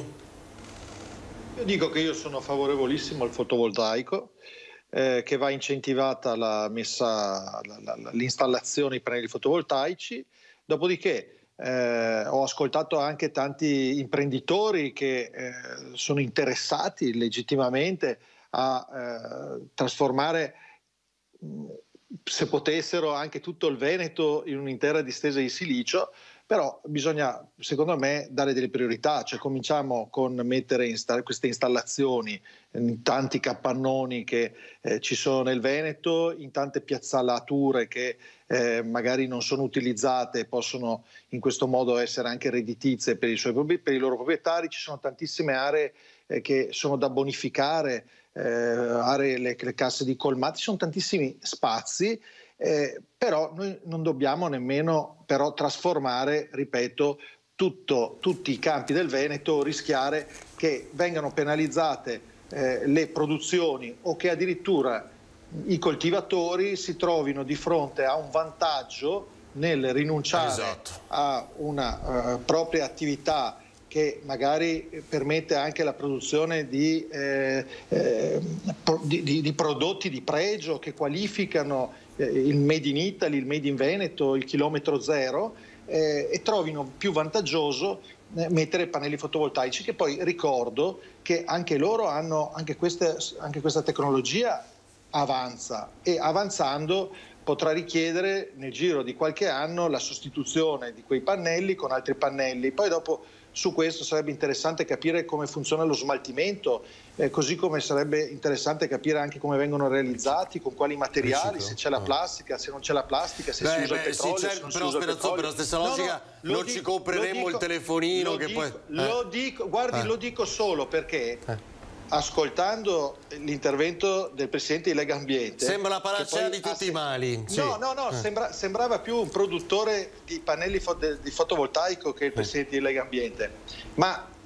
S6: Io dico che io sono favorevolissimo al fotovoltaico, eh, che va incentivata la messa, l'installazione di pannelli fotovoltaici, dopodiché Eh, ho ascoltato anche tanti imprenditori che eh, sono interessati legittimamente a eh, trasformare, se potessero, anche tutto il Veneto in un'intera distesa di silicio, però bisogna, secondo me, dare delle priorità, cioè cominciamo con mettere insta queste installazioni in tanti capannoni che eh, ci sono nel Veneto, in tante piazzalature che eh, magari non sono utilizzate e possono in questo modo essere anche redditizie per i, suoi, per i loro proprietari. Ci sono tantissime aree eh, che sono da bonificare, eh, aree, le, le casse di colmati, ci sono tantissimi spazi. Eh, però noi non dobbiamo nemmeno però trasformare, ripeto, tutto, tutti i campi del Veneto, rischiare che vengano penalizzate eh, le produzioni o che addirittura i coltivatori si trovino di fronte a un vantaggio nel rinunciare esatto. a una uh, propria attività che magari permette anche la produzione di, eh, eh, pro, di, di, di prodotti di pregio che qualificano eh, il Made in Italy, il Made in Veneto, il chilometro zero, eh, e trovino più vantaggioso eh, mettere pannelli fotovoltaici, che poi ricordo che anche loro hanno, anche, queste, anche questa tecnologia avanza, e avanzando potrà richiedere nel giro di qualche anno la sostituzione di quei pannelli con altri pannelli. Poi dopo su questo sarebbe interessante capire come funziona lo smaltimento, eh, così come sarebbe interessante capire anche come vengono realizzati, con quali materiali, se c'è la plastica, se non c'è la plastica, se beh, si usa beh, il petrolio, sì, se non
S1: però,
S6: si usa il petrolio.
S1: Per la stessa logica no, no, non dico, ci compreremo dico, il telefonino che
S6: dico,
S1: poi... Eh.
S6: Lo dico, guardi, eh. lo dico solo perché... Eh. Ascoltando l'intervento del presidente di Lega Ambiente,
S1: sembra la panacea di tutti i mali.
S6: No,
S1: sì.
S6: no, no, eh. sembra, sembrava più un produttore di pannelli fo di fotovoltaico che il presidente di Lega Ambiente. Ma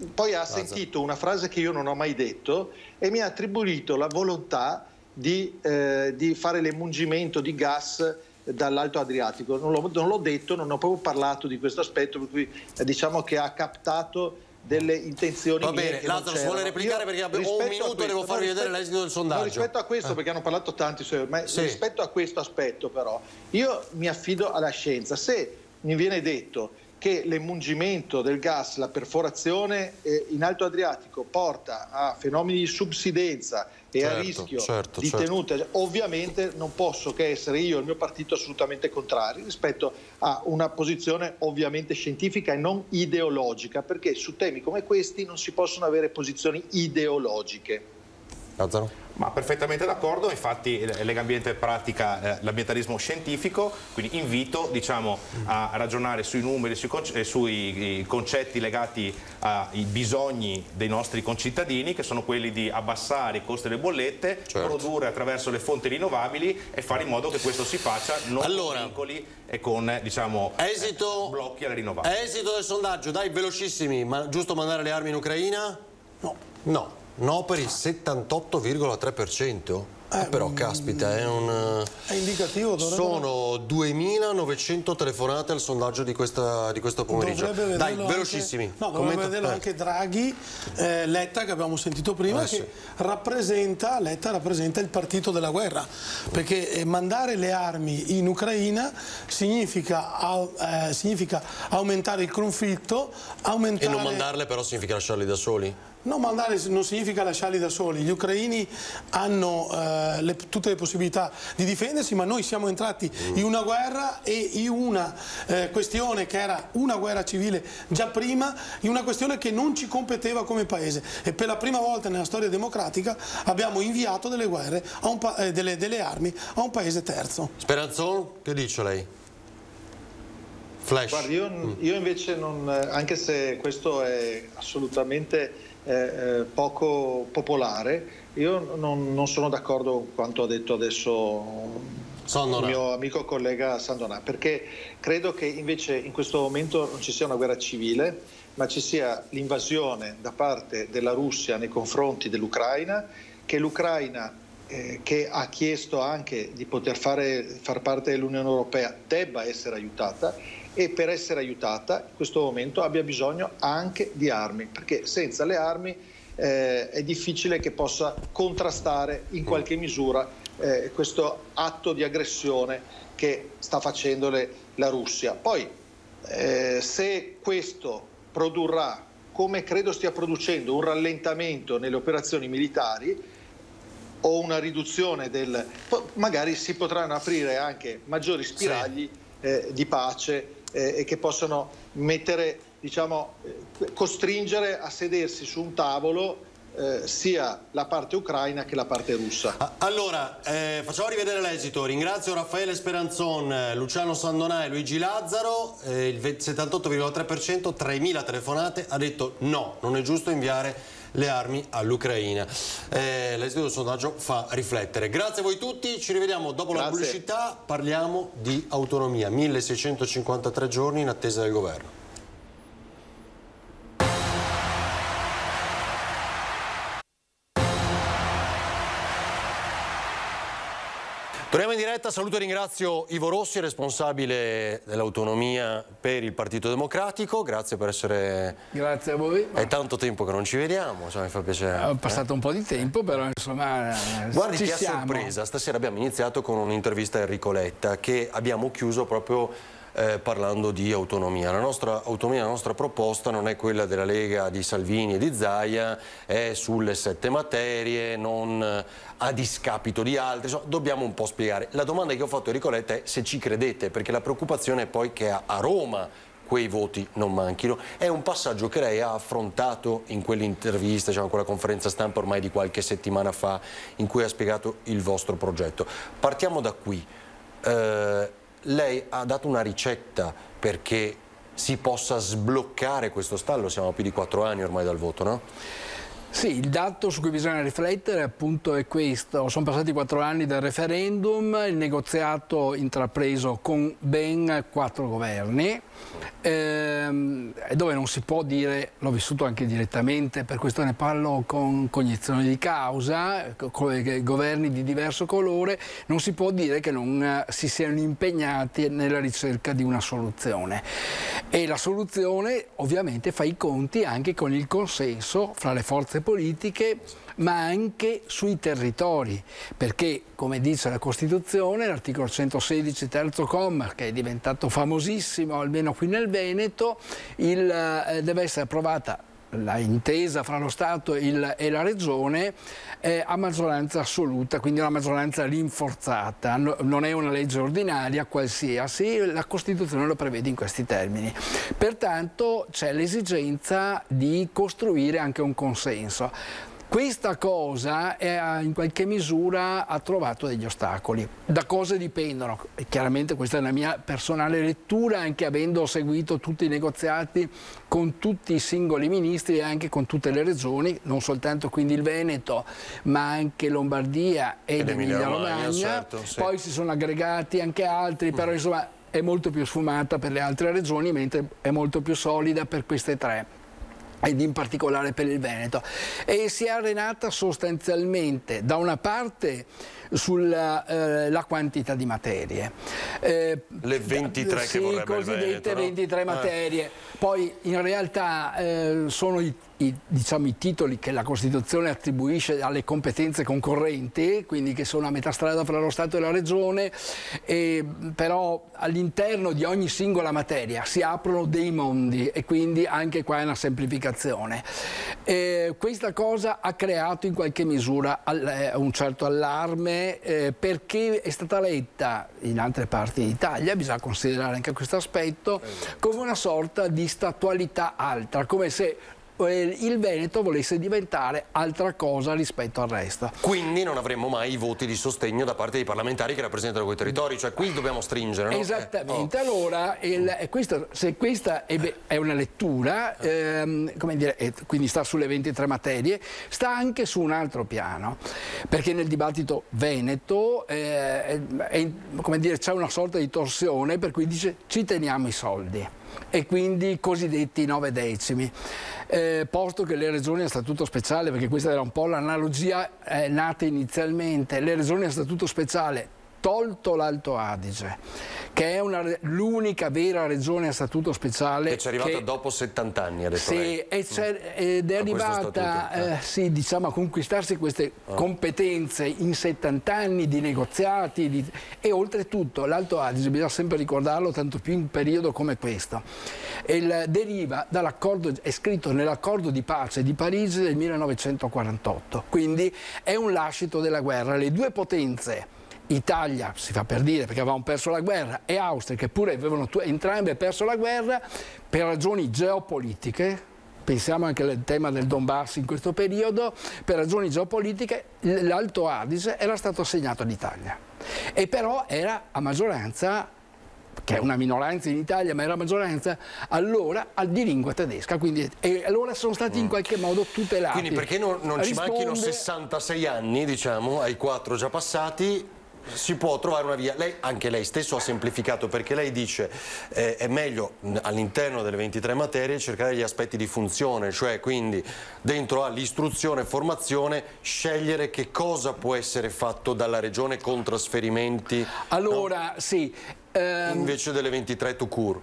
S6: poi ha sentito una frase che io non ho mai detto e mi ha attribuito la volontà di, eh, di fare l'emungimento di gas dall'Alto Adriatico. Non l'ho, non l'ho detto, non ho proprio parlato di questo aspetto, per cui eh, diciamo che ha captato delle intenzioni.
S1: Va bene, Lazzaro, si vuole replicare perché abbiamo un minuto, devo farvi vedere l'esito del sondaggio.
S6: No, rispetto a questo, eh. perché hanno parlato tanti, ma sì. rispetto a questo aspetto però, io mi affido alla scienza. Se mi viene detto che l'emungimento del gas, la perforazione eh, in Alto Adriatico porta a fenomeni di subsidenza e certo, a rischio
S1: certo,
S6: di
S1: certo.
S6: tenuta, ovviamente non posso che essere io e il mio partito assolutamente contrari rispetto a una posizione ovviamente scientifica e non ideologica, perché su temi come questi non si possono avere posizioni ideologiche.
S1: Lazzaro?
S14: Ma perfettamente d'accordo, infatti Legambiente pratica eh, l'ambientalismo scientifico, quindi invito diciamo, a ragionare sui numeri, sui, conce sui concetti legati ai bisogni dei nostri concittadini, che sono quelli di abbassare i costi delle bollette, certo. produrre attraverso le fonti rinnovabili e fare in modo che questo si faccia non
S1: allora,
S14: con vincoli e con diciamo,
S1: esito,
S14: eh, blocchi alle rinnovabili.
S1: Esito del sondaggio, dai, velocissimi, ma giusto mandare le armi in Ucraina?
S7: No.
S1: No. No, per il settantotto virgola tre per cento. Eh, però caspita, è un...
S7: È indicativo.
S1: Sono duemilanovecento telefonate al sondaggio di, questa, di questo pomeriggio. Dai,
S7: anche,
S1: velocissimi.
S7: No, dovrebbe vederlo eh. anche Draghi, eh, Letta, che abbiamo sentito prima, eh, che sì. rappresenta, Letta rappresenta il partito della guerra, perché eh, mandare le armi in Ucraina significa, eh, significa aumentare il conflitto, aumentare...
S1: E non mandarle però significa lasciarli da soli?
S7: Non mandare non significa lasciarli da soli, gli ucraini hanno eh, le, tutte le possibilità di difendersi, ma noi siamo entrati mm. in una guerra e in una eh, questione che era una guerra civile già prima, in una questione che non ci competeva come paese, e per la prima volta nella storia democratica abbiamo inviato delle guerre, a un pa eh, delle, delle armi a un paese terzo.
S1: Speranzon, che dice lei? Flash.
S6: Guardi, io, io invece non, anche se questo è assolutamente Eh, poco popolare, io non, non sono d'accordo con quanto ha detto adesso
S1: Sandona.
S6: il mio amico collega Sandona, perché credo che invece in questo momento non ci sia una guerra civile, ma ci sia l'invasione da parte della Russia nei confronti dell'Ucraina, che l'Ucraina eh, che ha chiesto anche di poter fare, far parte dell'Unione Europea debba essere aiutata, e per essere aiutata in questo momento abbia bisogno anche di armi, perché senza le armi eh, è difficile che possa contrastare in qualche misura eh, questo atto di aggressione che sta facendo le, la Russia. Poi eh, se questo produrrà, come credo stia producendo, un rallentamento nelle operazioni militari o una riduzione del... magari si potranno aprire anche maggiori spiragli sì. eh, di pace eh, e che possono mettere, diciamo, eh, costringere a sedersi su un tavolo eh, sia la parte ucraina che la parte russa.
S1: Allora, eh, facciamo rivedere l'esito. Ringrazio Raffaele Speranzon, Luciano Sandonà e Luigi Lazzaro. Eh, il settantotto virgola tre per cento, tremila telefonate, ha detto no, non è giusto inviare le armi all'Ucraina. Eh, l'esito del sondaggio fa riflettere. Grazie a voi tutti, ci rivediamo dopo Grazie. la pubblicità. Parliamo di autonomia, milleseicentocinquantatré giorni in attesa del governo. Torniamo in diretta, saluto e ringrazio Ivo Rossi, responsabile dell'autonomia per il Partito Democratico. Grazie per essere...
S15: Grazie a voi.
S1: È tanto tempo che non ci vediamo, cioè, mi fa piacere.
S15: È passato eh? un po' di tempo, però insomma
S1: Guardi
S15: ci
S1: che
S15: siamo.
S1: a sorpresa, stasera abbiamo iniziato con un'intervista a Enrico Letta che abbiamo chiuso proprio eh, parlando di autonomia. La nostra autonomia, la nostra proposta non è quella della Lega di Salvini e di Zaia, è sulle sette materie, non a discapito di altri, insomma, dobbiamo un po' spiegare. La domanda che ho fatto a Enrico Letta è se ci credete, perché la preoccupazione è poi che a, a Roma quei voti non manchino. È un passaggio che lei ha affrontato in quell'intervista, diciamo, in quella conferenza stampa ormai di qualche settimana fa, in cui ha spiegato il vostro progetto. Partiamo da qui. Eh, lei ha dato una ricetta perché si possa sbloccare questo stallo, siamo a più di quattro anni ormai dal voto, no?
S15: Sì, il dato su cui bisogna riflettere appunto è questo. Sono passati quattro anni dal referendum, il negoziato intrapreso con ben quattro governi, ehm, dove non si può dire, l'ho vissuto anche direttamente, per questo ne parlo con cognizione di causa, con governi di diverso colore, non si può dire che non si siano impegnati nella ricerca di una soluzione. E la soluzione ovviamente fa i conti anche con il consenso fra le forze politiche, ma anche sui territori, perché come dice la Costituzione, l'articolo centosedici terzo comma, che è diventato famosissimo almeno qui nel Veneto, il, eh, deve essere approvata la intesa fra lo Stato il, e la Regione eh, a maggioranza assoluta, quindi una maggioranza rinforzata, no, non è una legge ordinaria qualsiasi, la Costituzione lo prevede in questi termini. Pertanto c'è l'esigenza di costruire anche un consenso. Questa cosa è, in qualche misura ha trovato degli ostacoli. Da cosa dipendono? Chiaramente questa è una mia personale lettura, anche avendo seguito tutti i negoziati con tutti i singoli ministri e anche con tutte le regioni, non soltanto quindi il Veneto, ma anche Lombardia ed Emilia-Romagna. Certo, sì. Poi si sono aggregati anche altri, però insomma è molto più sfumata per le altre regioni, mentre è molto più solida per queste tre. Ed in particolare per il Veneto, e si è arenata sostanzialmente da una parte sulla eh, la quantità di materie.
S1: Eh, Le ventitré
S15: sì,
S1: che vorrebbe il
S15: cosiddette
S1: Veneto, no?
S15: ventitré materie. Eh. Poi in realtà eh, sono i, i, diciamo, i titoli che la Costituzione attribuisce alle competenze concorrenti, quindi che sono a metà strada fra lo Stato e la Regione, e, però all'interno di ogni singola materia si aprono dei mondi e quindi anche qua è una semplificazione. E questa cosa ha creato in qualche misura un certo allarme, eh, perché è stata letta in altre parti d'Italia, bisogna considerare anche questo aspetto, come una sorta di statualità altra, come se il Veneto volesse diventare altra cosa rispetto al resto.
S1: Quindi non avremmo mai i voti di sostegno da parte dei parlamentari che rappresentano quei territori, cioè qui dobbiamo stringere, no?
S15: Esattamente,
S1: eh, oh.
S15: allora il, questo, se questa è, è una lettura, ehm, come dire, e quindi sta sulle ventitré materie, sta anche su un altro piano, perché nel dibattito veneto eh, è, come dire, c'è una sorta di torsione per cui dice ci teniamo i soldi, e quindi cosiddetti nove decimi, eh, posto che le regioni a statuto speciale, perché questa era un po' l'analogia eh, nata inizialmente, le regioni a statuto speciale, tolto l'Alto Adige, che è l'unica vera regione a statuto speciale.
S1: Che ci è arrivata
S15: che,
S1: dopo settanta anni, ha detto
S15: sì,
S1: lei.
S15: E ed è arrivata eh, sì, diciamo, a conquistarsi queste oh. competenze in settanta anni di negoziati, di, e oltretutto l'Alto Adige, bisogna sempre ricordarlo, tanto più in un periodo come questo, il, deriva dall'accordo, è scritto nell'accordo di pace di Parigi del millenovecentoquarantotto, quindi è un lascito della guerra. Le due potenze, Italia, si fa per dire perché avevamo perso la guerra, e Austria, che pure avevano entrambe perso la guerra per ragioni geopolitiche, pensiamo anche al tema del Donbass in questo periodo, per ragioni geopolitiche l'Alto Adige era stato assegnato all'Italia, e però era a maggioranza, che è una minoranza in Italia, ma era maggioranza allora di lingua tedesca, quindi e allora sono stati in qualche modo tutelati.
S1: Quindi perché non, non
S15: Risponde...
S1: ci manchino sessantasei anni, diciamo, ai quattro già passati, si può trovare una via. Lei, anche lei stesso ha semplificato, perché lei dice eh, è meglio all'interno delle ventitré materie cercare gli aspetti di funzione, cioè quindi dentro all'istruzione e formazione scegliere che cosa può essere fatto dalla regione con trasferimenti.
S15: Allora, no? Sì.
S1: Ehm... Invece delle ventitré tout court.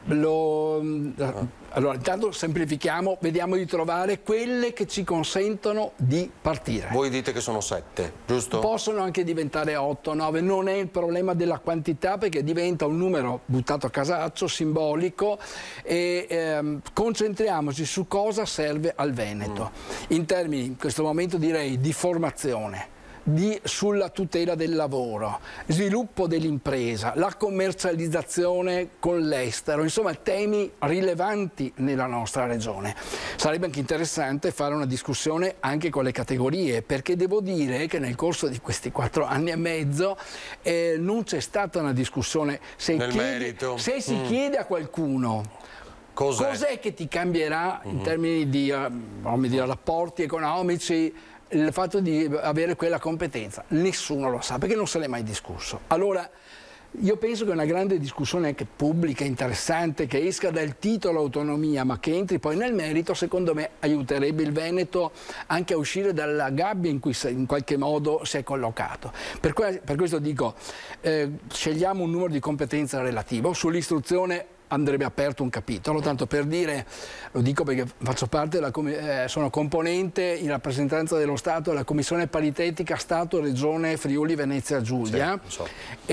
S15: Lo, allora, intanto semplifichiamo, vediamo di trovare quelle che ci consentono di partire.
S1: Voi dite che sono sette, giusto?
S15: Possono anche diventare otto, nove, non è il problema della quantità, perché diventa un numero buttato a casaccio, simbolico, e ehm, concentriamoci su cosa serve al Veneto, mm. in termini, in questo momento direi, di formazione, Di, sulla tutela del lavoro, sviluppo dell'impresa, la commercializzazione con l'estero, insomma temi rilevanti nella nostra regione. Sarebbe anche interessante fare una discussione anche con le categorie, perché devo dire che nel corso di questi quattro anni e mezzo eh, non c'è stata una discussione. Se,
S1: nel
S15: chiede,
S1: merito.
S15: se si
S1: mm.
S15: chiede a qualcuno
S1: Cos'è?
S15: Cos'è che ti cambierà in termini di uh, dire, rapporti economici il fatto di avere quella competenza? Nessuno lo sa, perché non se l'è mai discusso. Allora, io penso che una grande discussione anche pubblica, interessante, che esca dal titolo autonomia ma che entri poi nel merito, secondo me aiuterebbe il Veneto anche a uscire dalla gabbia in cui in qualche modo si è collocato. Per, que per questo dico, eh, scegliamo un numero di competenza relativo. Sull'istruzione andrebbe aperto un capitolo, tanto per dire, lo dico perché faccio parte della, eh, sono componente in rappresentanza dello Stato della Commissione Paritetica Stato-Regione Friuli-Venezia Giulia, sì, so.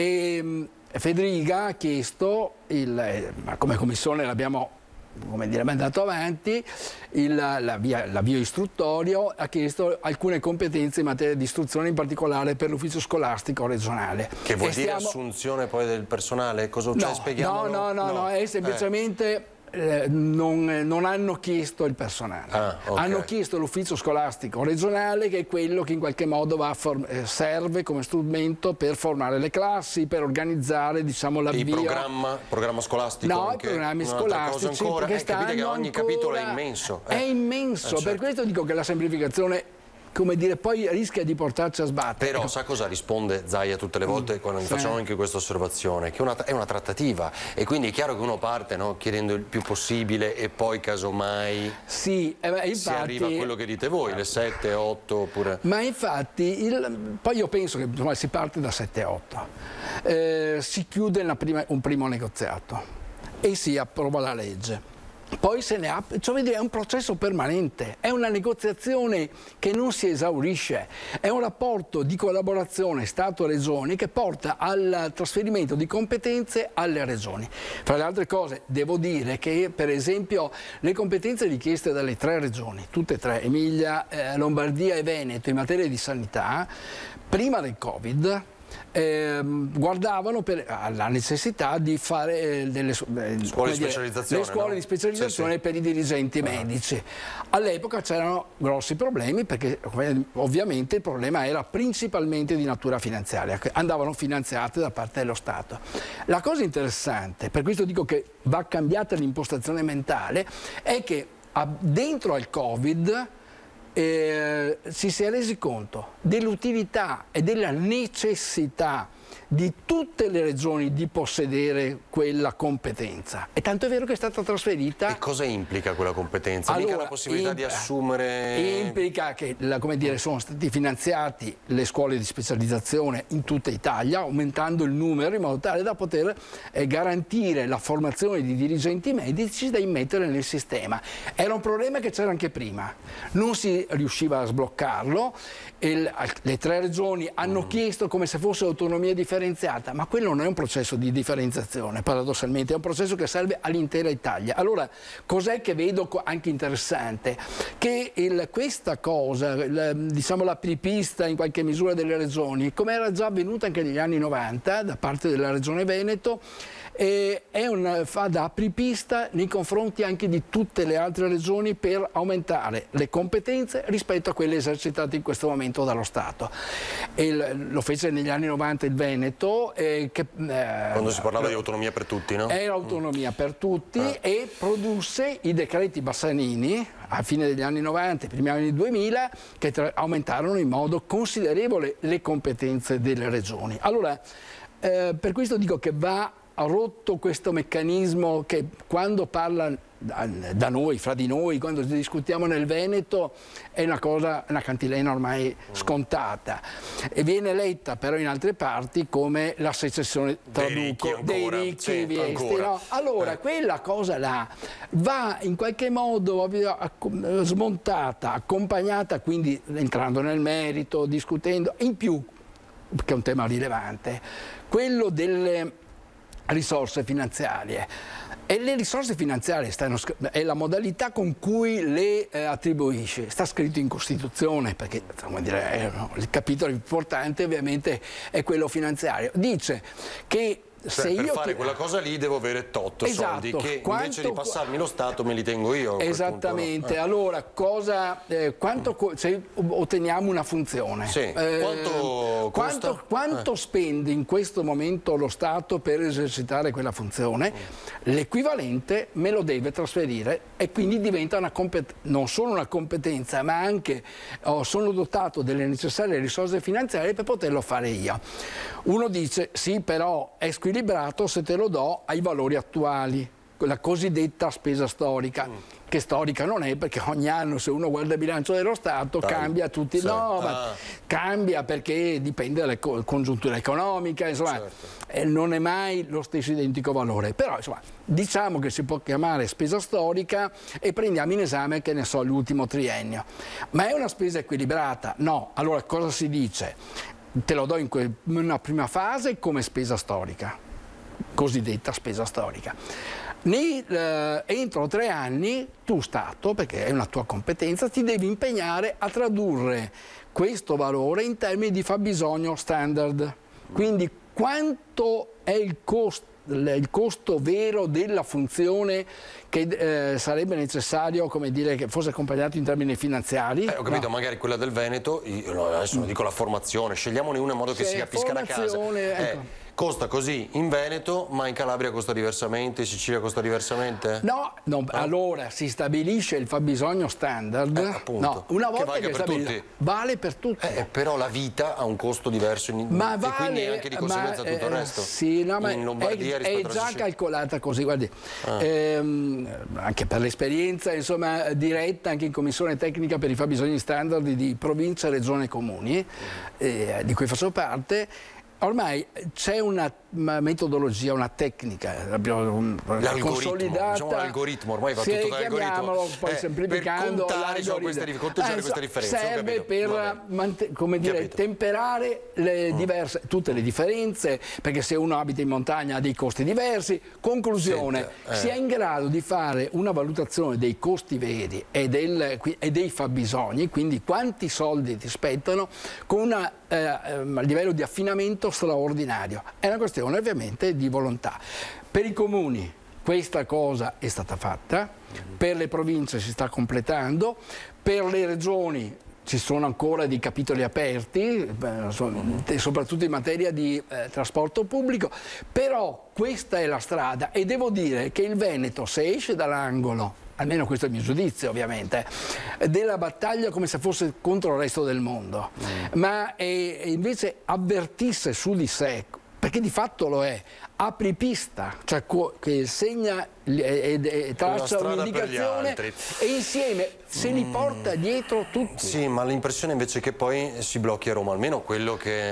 S15: e Federica ha chiesto, il, eh, come commissione l'abbiamo come dire, mandato avanti, l'avvio istruttorio, ha chiesto alcune competenze in materia di istruzione, in particolare per l'ufficio scolastico regionale.
S1: Che vuol
S15: e
S1: dire
S15: stiamo... assunzione
S1: poi del personale? Cosa
S15: no,
S1: cioè, spieghiamolo?
S15: No, no, no, no, no, è semplicemente... Eh. Eh, non, non hanno chiesto il personale, ah, okay. hanno chiesto l'ufficio scolastico regionale, che è quello che in qualche modo va a eh, serve come strumento per formare le classi, per organizzare, diciamo, l'avvio.
S1: Il programma, programma scolastico?
S15: No,
S1: anche,
S15: i programmi scolastici, perché
S1: eh, capite che ogni
S15: ancora...
S1: capitolo è immenso. Eh.
S15: È immenso, eh, certo. Per questo dico che la semplificazione, come dire, poi rischia di portarci a sbattere.
S1: Però sa cosa risponde Zaia tutte le volte mm, quando sì. facciamo anche questa osservazione? Che una, è una trattativa, e quindi è chiaro che uno parte, no, chiedendo il più possibile e poi casomai
S15: sì, eh beh, infatti,
S1: si arriva a quello che dite voi, le sette, otto oppure...
S15: Ma infatti, il, poi io penso che insomma, si parte da sette otto, eh, si chiude una prima, un primo negoziato e si approva la legge. Poi se ne ha, cioè è un processo permanente, è una negoziazione che non si esaurisce, è un rapporto di collaborazione Stato-Regioni che porta al trasferimento di competenze alle regioni. Fra le altre cose devo dire che per esempio le competenze richieste dalle tre regioni, tutte e tre, Emilia, eh, Lombardia e Veneto, in materia di sanità, prima del Covid, Eh, guardavano per, alla necessità di fare eh, delle eh,
S1: scuole, di
S15: dire,
S1: specializzazione,
S15: le scuole
S1: no?
S15: di specializzazione sì, sì. per i dirigenti ah. medici. All'epoca c'erano grossi problemi perché ovviamente il problema era principalmente di natura finanziaria, che andavano finanziate da parte dello Stato. La cosa interessante, per questo dico che va cambiata l'impostazione mentale, è che a, dentro al Covid Eh, ci si è resi conto dell'utilità e della necessità di tutte le regioni di possedere quella competenza. E tanto è vero che è stata trasferita.
S1: E cosa implica quella competenza?
S15: Allora,
S1: mica la possibilità di assumere...
S15: Implica che, la, come dire, sono stati finanziati le scuole di specializzazione in tutta Italia, aumentando il numero in modo tale da poter eh, garantire la formazione di dirigenti medici da immettere nel sistema. Era un problema che c'era anche prima, non si riusciva a sbloccarlo. Il, le tre regioni hanno mm. chiesto come se fosse autonomia differenziata, ma quello non è un processo di differenziazione, paradossalmente, è un processo che serve all'intera Italia. Allora, cos'è che vedo anche interessante? Che il, questa cosa, il, diciamo l'apripista in qualche misura delle regioni, come era già avvenuta anche negli anni novanta da parte della Regione Veneto, E è un, fa da apripista nei confronti anche di tutte le altre regioni per aumentare le competenze rispetto a quelle esercitate in questo momento dallo Stato. E il, lo fece negli anni novanta il Veneto. Eh, che, eh,
S1: Quando si parlava eh, di autonomia per tutti, no?
S15: Era autonomia mm. per tutti eh. e produsse i decreti Bassanini a fine degli anni novanta, i primi anni duemila, che aumentarono in modo considerevole le competenze delle regioni. Allora, eh, per questo dico che va ha rotto questo meccanismo che quando parla da, da noi, fra di noi, quando discutiamo nel Veneto, è una cosa, una cantilena ormai scontata e viene letta però in altre parti come la secessione, traduco, dei ricchi e viesti. No? Allora, eh. quella cosa là va in qualche modo smontata, accompagnata, quindi entrando nel merito, discutendo, in più, che è un tema rilevante, quello delle risorse finanziarie. E le risorse finanziarie stanno, è la modalità con cui le eh, attribuisce, sta scritto in Costituzione, perché come dire, il capitolo importante ovviamente è quello finanziario. Dice che
S1: cioè,
S15: se
S1: per
S15: io
S1: fare
S15: ti...
S1: quella cosa lì devo avere tot
S15: esatto.
S1: soldi che
S15: Quanto...
S1: invece di passarmi lo Stato me li tengo io.
S15: Esattamente,
S1: punto, no? eh.
S15: allora cosa, eh, quanto, se otteniamo una funzione,
S1: sì.
S15: eh,
S1: quanto,
S15: quanto, quanto
S1: eh.
S15: spende in questo momento lo Stato per esercitare quella funzione? L'equivalente me lo deve trasferire e quindi diventa una non solo una competenza ma anche oh, sono dotato delle necessarie risorse finanziarie per poterlo fare io. Uno dice sì, però è squilibrato se te lo do ai valori attuali, la cosiddetta spesa storica, mm. che storica non è, perché ogni anno se uno guarda il bilancio dello Stato Dai. cambia tutti, sì. no, ah. ma cambia perché dipende dalla congiuntura economica, insomma, certo. eh, non è mai lo stesso identico valore, però insomma diciamo che si può chiamare spesa storica e prendiamo in esame, che ne so, l'ultimo triennio. Ma è una spesa equilibrata? No. Allora cosa si dice? Te lo do in, in una prima fase come spesa storica, cosiddetta spesa storica. Nei, eh, entro tre anni tu Stato, perché è una tua competenza, ti devi impegnare a tradurre questo valore in termini di fabbisogno standard. Quindi quanto è il costo, il costo vero della funzione che eh, sarebbe necessario, come dire, che fosse accompagnato in termini finanziari.
S1: Eh, ho capito,
S15: no.
S1: magari quella del Veneto, io adesso non dico la formazione, scegliamone una in modo che
S15: sì,
S1: si capisca da casa.
S15: Ecco.
S1: Eh, costa così in Veneto, ma in Calabria costa diversamente, in Sicilia costa diversamente?
S15: No, no, no. Allora si stabilisce il fabbisogno standard.
S1: Eh, appunto.
S15: No, una volta
S1: che,
S15: che,
S1: che per tutti.
S15: Vale per tutti.
S1: Eh, però la vita ha un costo diverso in,
S15: ma
S1: e
S15: vale,
S1: quindi anche di conseguenza
S15: ma,
S1: tutto il
S15: eh,
S1: resto.
S15: Sì, no, ma
S1: in Lombardia
S15: è, è già calcolata così, guardi. Ah. Ehm, anche per l'esperienza insomma diretta anche in commissione tecnica per i fabbisogni standard di provincia, regione e comuni, eh, di cui faccio parte. Ormai c'è una metodologia, una tecnica consolidata.
S1: Diciamo l'algoritmo, ormai va
S15: sì,
S1: tutto da algoritmo.
S15: Poi eh, semplificando,
S1: per contare, diciamo, queste, conteggiare eh, queste differenze.
S15: Serve per come dire, temperare le diverse, tutte le differenze, perché se uno abita in montagna ha dei costi diversi. Conclusione, Senta, eh. si è in grado di fare una valutazione dei costi veri e, del, e dei fabbisogni, quindi quanti soldi ti spettano, con una, eh, a livello di affinamento straordinario. È una questione ovviamente di volontà. Per i comuni questa cosa è stata fatta, per le province si sta completando, per le regioni ci sono ancora dei capitoli aperti, soprattutto in materia di eh, trasporto pubblico, però questa è la strada e devo dire che il Veneto, se esce dall'angolo, almeno questo è il mio giudizio ovviamente, della battaglia come se fosse contro il resto del mondo, mm. ma eh, invece avvertisse su di sé, perché di fatto lo è, apripista, cioè che segna e, e traccia un'indicazione e insieme se li porta dietro tutti.
S1: Sì, ma l'impressione invece che poi si blocchi a Roma, almeno quello che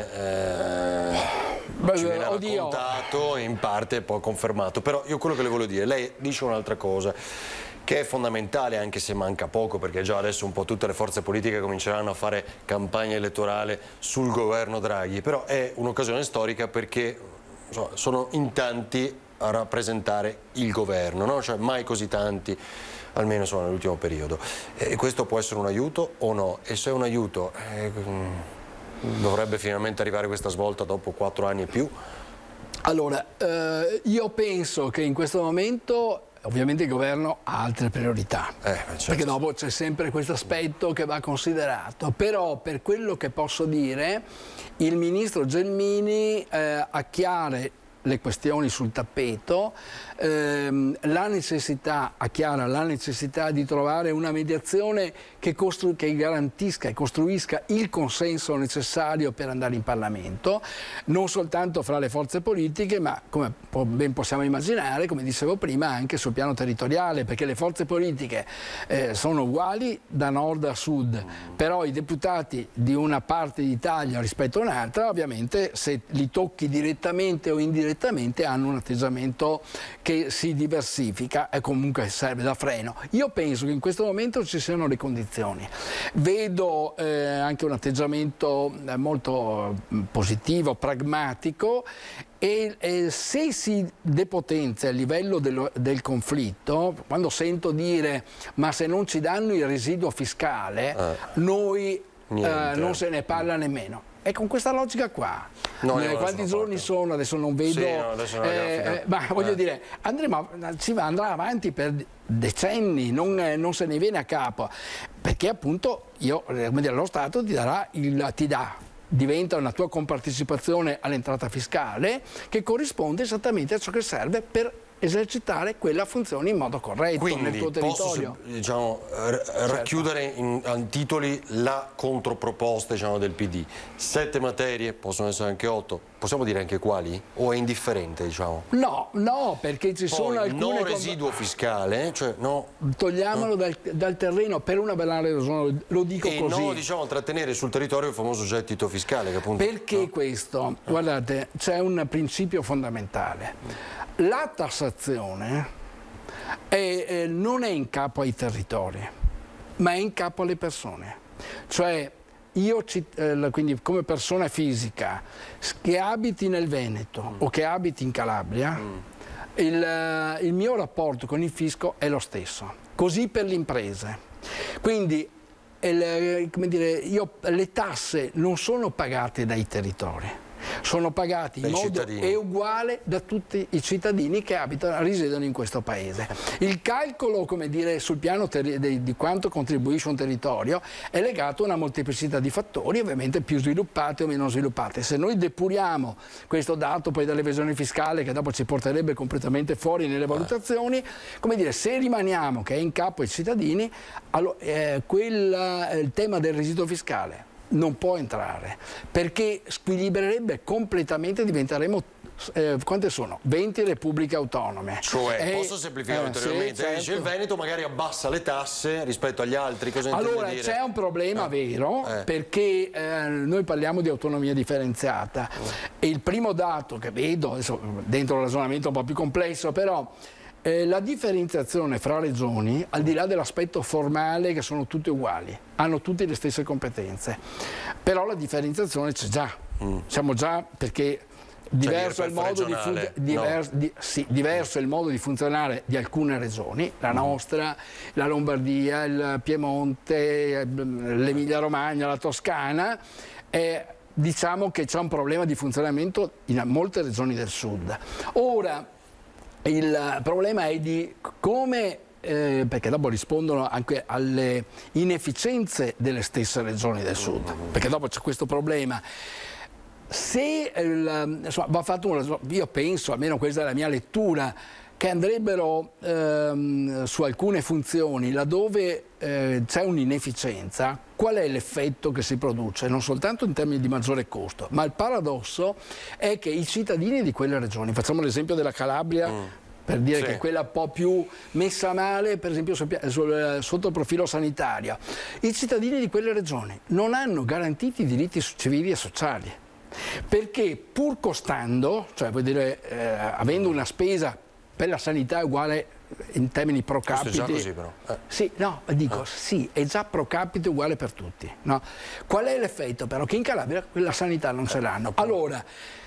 S1: eh, Beh, ci viene oddio. raccontato, in parte poi confermato. Però io quello che le voglio dire, lei dice un'altra cosa che è fondamentale, anche se manca poco, perché già adesso un po' tutte le forze politiche cominceranno a fare campagna elettorale sul governo Draghi, però è un'occasione storica perché insomma, sono in tanti a rappresentare il governo, no? Cioè mai così tanti, almeno insomma, nell'ultimo periodo. E questo può essere un aiuto o no? E se è un aiuto, eh, dovrebbe finalmente arrivare questa svolta dopo quattro anni e più?
S15: Allora, eh, io penso che in questo momento ovviamente il governo ha altre priorità, eh, certo. perché dopo c'è sempre questo aspetto che va considerato, però per quello che posso dire il ministro Gelmini eh, ha chiare le questioni sul tappeto, ehm, la necessità, ha chiara la necessità di trovare una mediazione che, che garantisca e costruisca il consenso necessario per andare in Parlamento, non soltanto fra le forze politiche, ma come ben possiamo immaginare, come dicevo prima, anche sul piano territoriale, perché le forze politiche eh, sono uguali da nord a sud, però i deputati di una parte d'Italia rispetto a un'altra, ovviamente se li tocchi direttamente o indirettamente hanno un atteggiamento che si diversifica e comunque serve da freno. Io penso che in questo momento ci siano le condizioni. Vedo eh, anche un atteggiamento molto positivo, pragmatico e, e se si depotenzia il livello dello, del conflitto, quando sento dire ma se non ci danno il residuo fiscale, eh, noi eh, non se ne parla nemmeno. è con questa logica qua.
S1: No,
S15: eh, quanti giorni sono? Adesso non vedo,
S1: sì, no, adesso non
S15: eh, eh, ma voglio
S1: eh.
S15: dire, andremo, si va, andrà avanti per decenni, non, eh, non se ne viene a capo, perché appunto io, come dire, lo Stato ti darà il, ti dà diventa una tua compartecipazione all'entrata fiscale che corrisponde esattamente a ciò che serve per esercitare quella funzione in modo corretto.
S1: Quindi
S15: nel tuo territorio.
S1: posso diciamo, racchiudere in, in titoli la controproposta diciamo, del P D. Sette materie, possono essere anche otto, possiamo dire anche quali? O è indifferente? Diciamo?
S15: No, no, perché ci
S1: Poi,
S15: sono alcune...
S1: non residuo fiscale, cioè no...
S15: Togliamolo
S1: no.
S15: dal, dal terreno per una banale ragione, lo dico
S1: e
S15: così.
S1: no, diciamo, trattenere sul territorio il famoso gettito fiscale. Che appunto,
S15: perché
S1: no?
S15: questo? Guardate, c'è un principio fondamentale. La tassazione è, eh, non è in capo ai territori, ma è in capo alle persone. Cioè io, eh, quindi come persona fisica, che abiti nel Veneto mm. o che abiti in Calabria, mm. il, il mio rapporto con il fisco è lo stesso. Così per le imprese. Quindi il, come dire, io, le tasse non sono pagate dai territori. Sono pagati in modo e uguale da tutti i cittadini che abitano, risiedono in questo paese. Il calcolo, come dire, sul piano di, di quanto contribuisce un territorio è legato a una molteplicità di fattori, ovviamente più sviluppate o meno sviluppate. Se noi depuriamo questo dato poi dall'evasione fiscale, che dopo ci porterebbe completamente fuori nelle valutazioni, come dire, se rimaniamo che è in capo ai cittadini, allora, eh, quel, il tema del residuo fiscale non può entrare, perché squilibrerebbe completamente, diventeremo eh, quante sono? venti repubbliche autonome.
S1: Cioè,
S15: eh,
S1: posso semplificare
S15: eh,
S1: ulteriormente?
S15: Sì, certo.
S1: Dice, il Veneto magari abbassa le tasse rispetto agli altri, cosa
S15: allora
S1: dire?
S15: C'è un problema eh. vero, eh. perché eh, noi parliamo di autonomia differenziata eh. e il primo dato che vedo, adesso, dentro un ragionamento un po' più complesso, però Eh, la differenziazione fra regioni, al di là dell'aspetto formale che sono tutte uguali, hanno tutte le stesse competenze, però la differenziazione c'è già, mm. siamo già perché diverso,
S1: cioè,
S15: è il modo di fun- divers- no. di, sì, diverso è il modo di funzionare di alcune regioni, la nostra, la Lombardia, il Piemonte, l'Emilia Romagna, la Toscana, eh, diciamo che c'è un problema di funzionamento in molte regioni del sud. Ora, il problema è di come, eh, perché dopo rispondono anche alle inefficienze delle stesse regioni del sud, perché dopo c'è questo problema. Se il, insomma, va fatto una, io penso, almeno questa è la mia lettura, che andrebbero ehm, su alcune funzioni laddove eh, c'è un'inefficienza, qual è l'effetto che si produce? Non soltanto in termini di maggiore costo, ma il paradosso è che i cittadini di quelle regioni, facciamo l'esempio della Calabria, mm. per dire sì. che è quella un po' più messa male, per esempio sotto il profilo sanitario, i cittadini di quelle regioni non hanno garantiti i diritti civili e sociali, perché pur costando, cioè vuol dire eh, avendo una spesa per la sanità uguale in termini pro capite.
S1: Questo è già così però. Eh.
S15: Sì, no, dico,
S1: eh.
S15: sì, è già pro capite uguale per tutti. No? Qual è l'effetto però? Che in Calabria la sanità non ce l'hanno. Allora,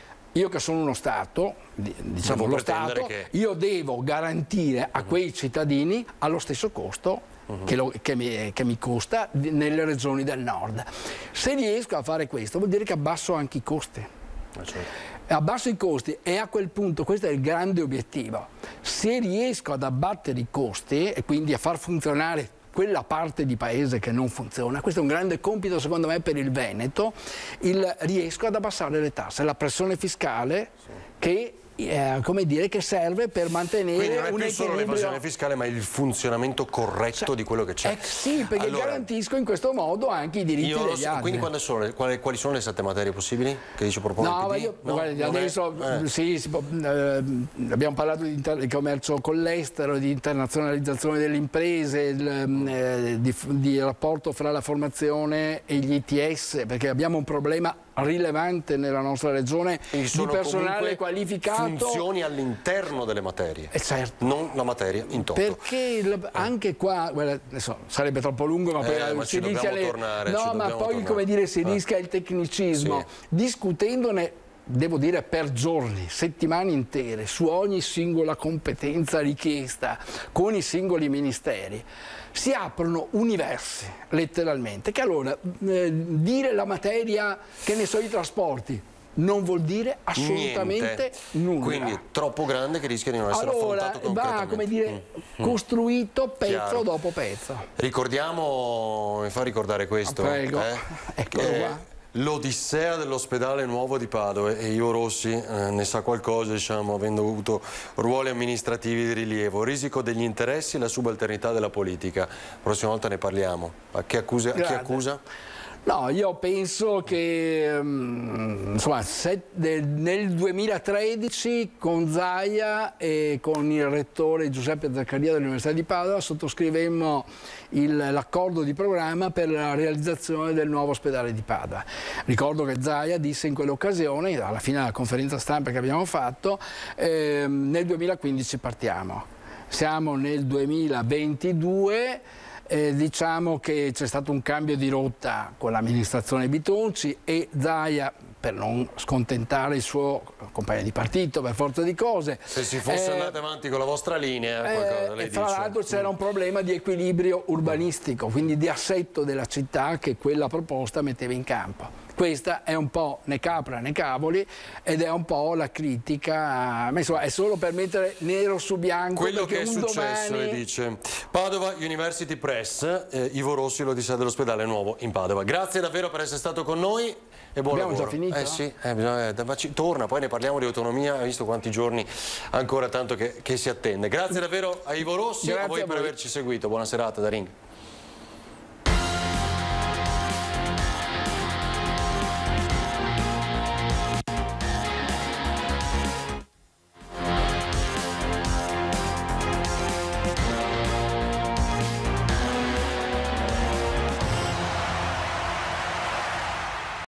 S15: io che sono uno Stato, diciamo lo Stato, che... io devo garantire a quei cittadini allo stesso costo uh-huh. che, lo, che, mi, che mi costa nelle regioni del nord. Se riesco a fare questo vuol dire che abbasso anche i costi.
S1: Ah, certo.
S15: Abbasso i costi e a quel punto, questo è il grande obiettivo, se riesco ad abbattere i costi e quindi a far funzionare quella parte di paese che non funziona, questo è un grande compito secondo me per il Veneto, il, riesco ad abbassare le tasse, la pressione fiscale sì. che Eh, come dire, che serve per mantenere
S1: quindi non è
S15: un
S1: più solo
S15: equilibrio...
S1: l'evasione fiscale ma il funzionamento corretto cioè, di quello che c'è.
S15: Eh sì, perché allora, garantisco in questo modo anche i diritti degli
S1: so,
S15: altri.
S1: Quindi quali sono, le, quali, quali sono le sette materie possibili che dice propone
S15: no,
S1: il P D?
S15: Ma io,
S1: no,
S15: guardi, adesso
S1: eh.
S15: sì, si può, eh, abbiamo parlato di, inter- di commercio con l'estero, di internazionalizzazione delle imprese, il, eh, di, di rapporto fra la formazione e gli I T S, perché abbiamo un problema rilevante nella nostra regione di personale qualificato.
S1: Funzioni all'interno delle materie,
S15: eh certo.
S1: non la materia in toto.
S15: Perché il, anche qua, guarda, adesso sarebbe troppo lungo, ma
S1: eh,
S15: poi
S1: ma
S15: si rischia le...
S1: tornare,
S15: no, ma poi
S1: tornare.
S15: come dire si rischia eh. il tecnicismo, sì. discutendone devo dire per giorni, settimane intere, su ogni singola competenza richiesta con i singoli ministeri, si aprono universi, letteralmente, che allora eh, dire la materia, che ne so, i trasporti, non vuol dire assolutamente
S1: Niente.
S15: nulla.
S1: Quindi troppo grande che rischia di non essere
S15: allora,
S1: affrontato concretamente.
S15: va, come dire,
S1: mm.
S15: costruito pezzo
S1: Chiaro.
S15: dopo pezzo.
S1: Ricordiamo, mi fa ricordare questo,
S15: Prego.
S1: eh?
S15: Eccolo
S1: eh,
S15: qua.
S1: L'odissea dell'ospedale nuovo di Padova, e Ivo Rossi eh, ne sa qualcosa, diciamo, avendo avuto ruoli amministrativi di rilievo, risico degli interessi e la subalternità della politica. La prossima volta ne parliamo. A chi accusa? A chi accusa?
S15: No, io penso che um, insomma, se, de, nel duemilatredici con Zaia e con il rettore Giuseppe Zaccaria dell'Università di Padova sottoscrivemmo l'accordo di programma per la realizzazione del nuovo ospedale di Padova. Ricordo che Zaia disse in quell'occasione, alla fine della conferenza stampa che abbiamo fatto, eh, nel duemilaquindici partiamo. Siamo nel duemilaventidue. Eh, diciamo che c'è stato un cambio di rotta con l'amministrazione Bitonci e Zaia, per non scontentare il suo compagno di partito per forza di cose.
S1: Se si fosse
S15: eh,
S1: andati avanti con la vostra linea, qualcosa,
S15: eh,
S1: lei
S15: e fra
S1: dice.
S15: l'altro c'era un problema di equilibrio urbanistico, quindi di assetto della città che quella proposta metteva in campo. Questa è un po' né capra né cavoli ed è un po' la critica, ma insomma è solo per mettere nero su bianco
S1: quello che è
S15: un
S1: successo,
S15: domani...
S1: le dice. Padova University Press, eh, Ivo Rossi, l'Odissea dell'ospedale nuovo in Padova. Grazie davvero per essere stato con noi e buon
S15: Abbiamo
S1: lavoro.
S15: già finito?
S1: Eh sì, eh, bisogna, eh, torna, poi ne parliamo di autonomia, hai visto quanti giorni ancora tanto che, che si attende. Grazie davvero a Ivo Rossi,
S15: Grazie
S1: a voi
S15: a
S1: per
S15: voi.
S1: averci seguito. Buona serata da Ring.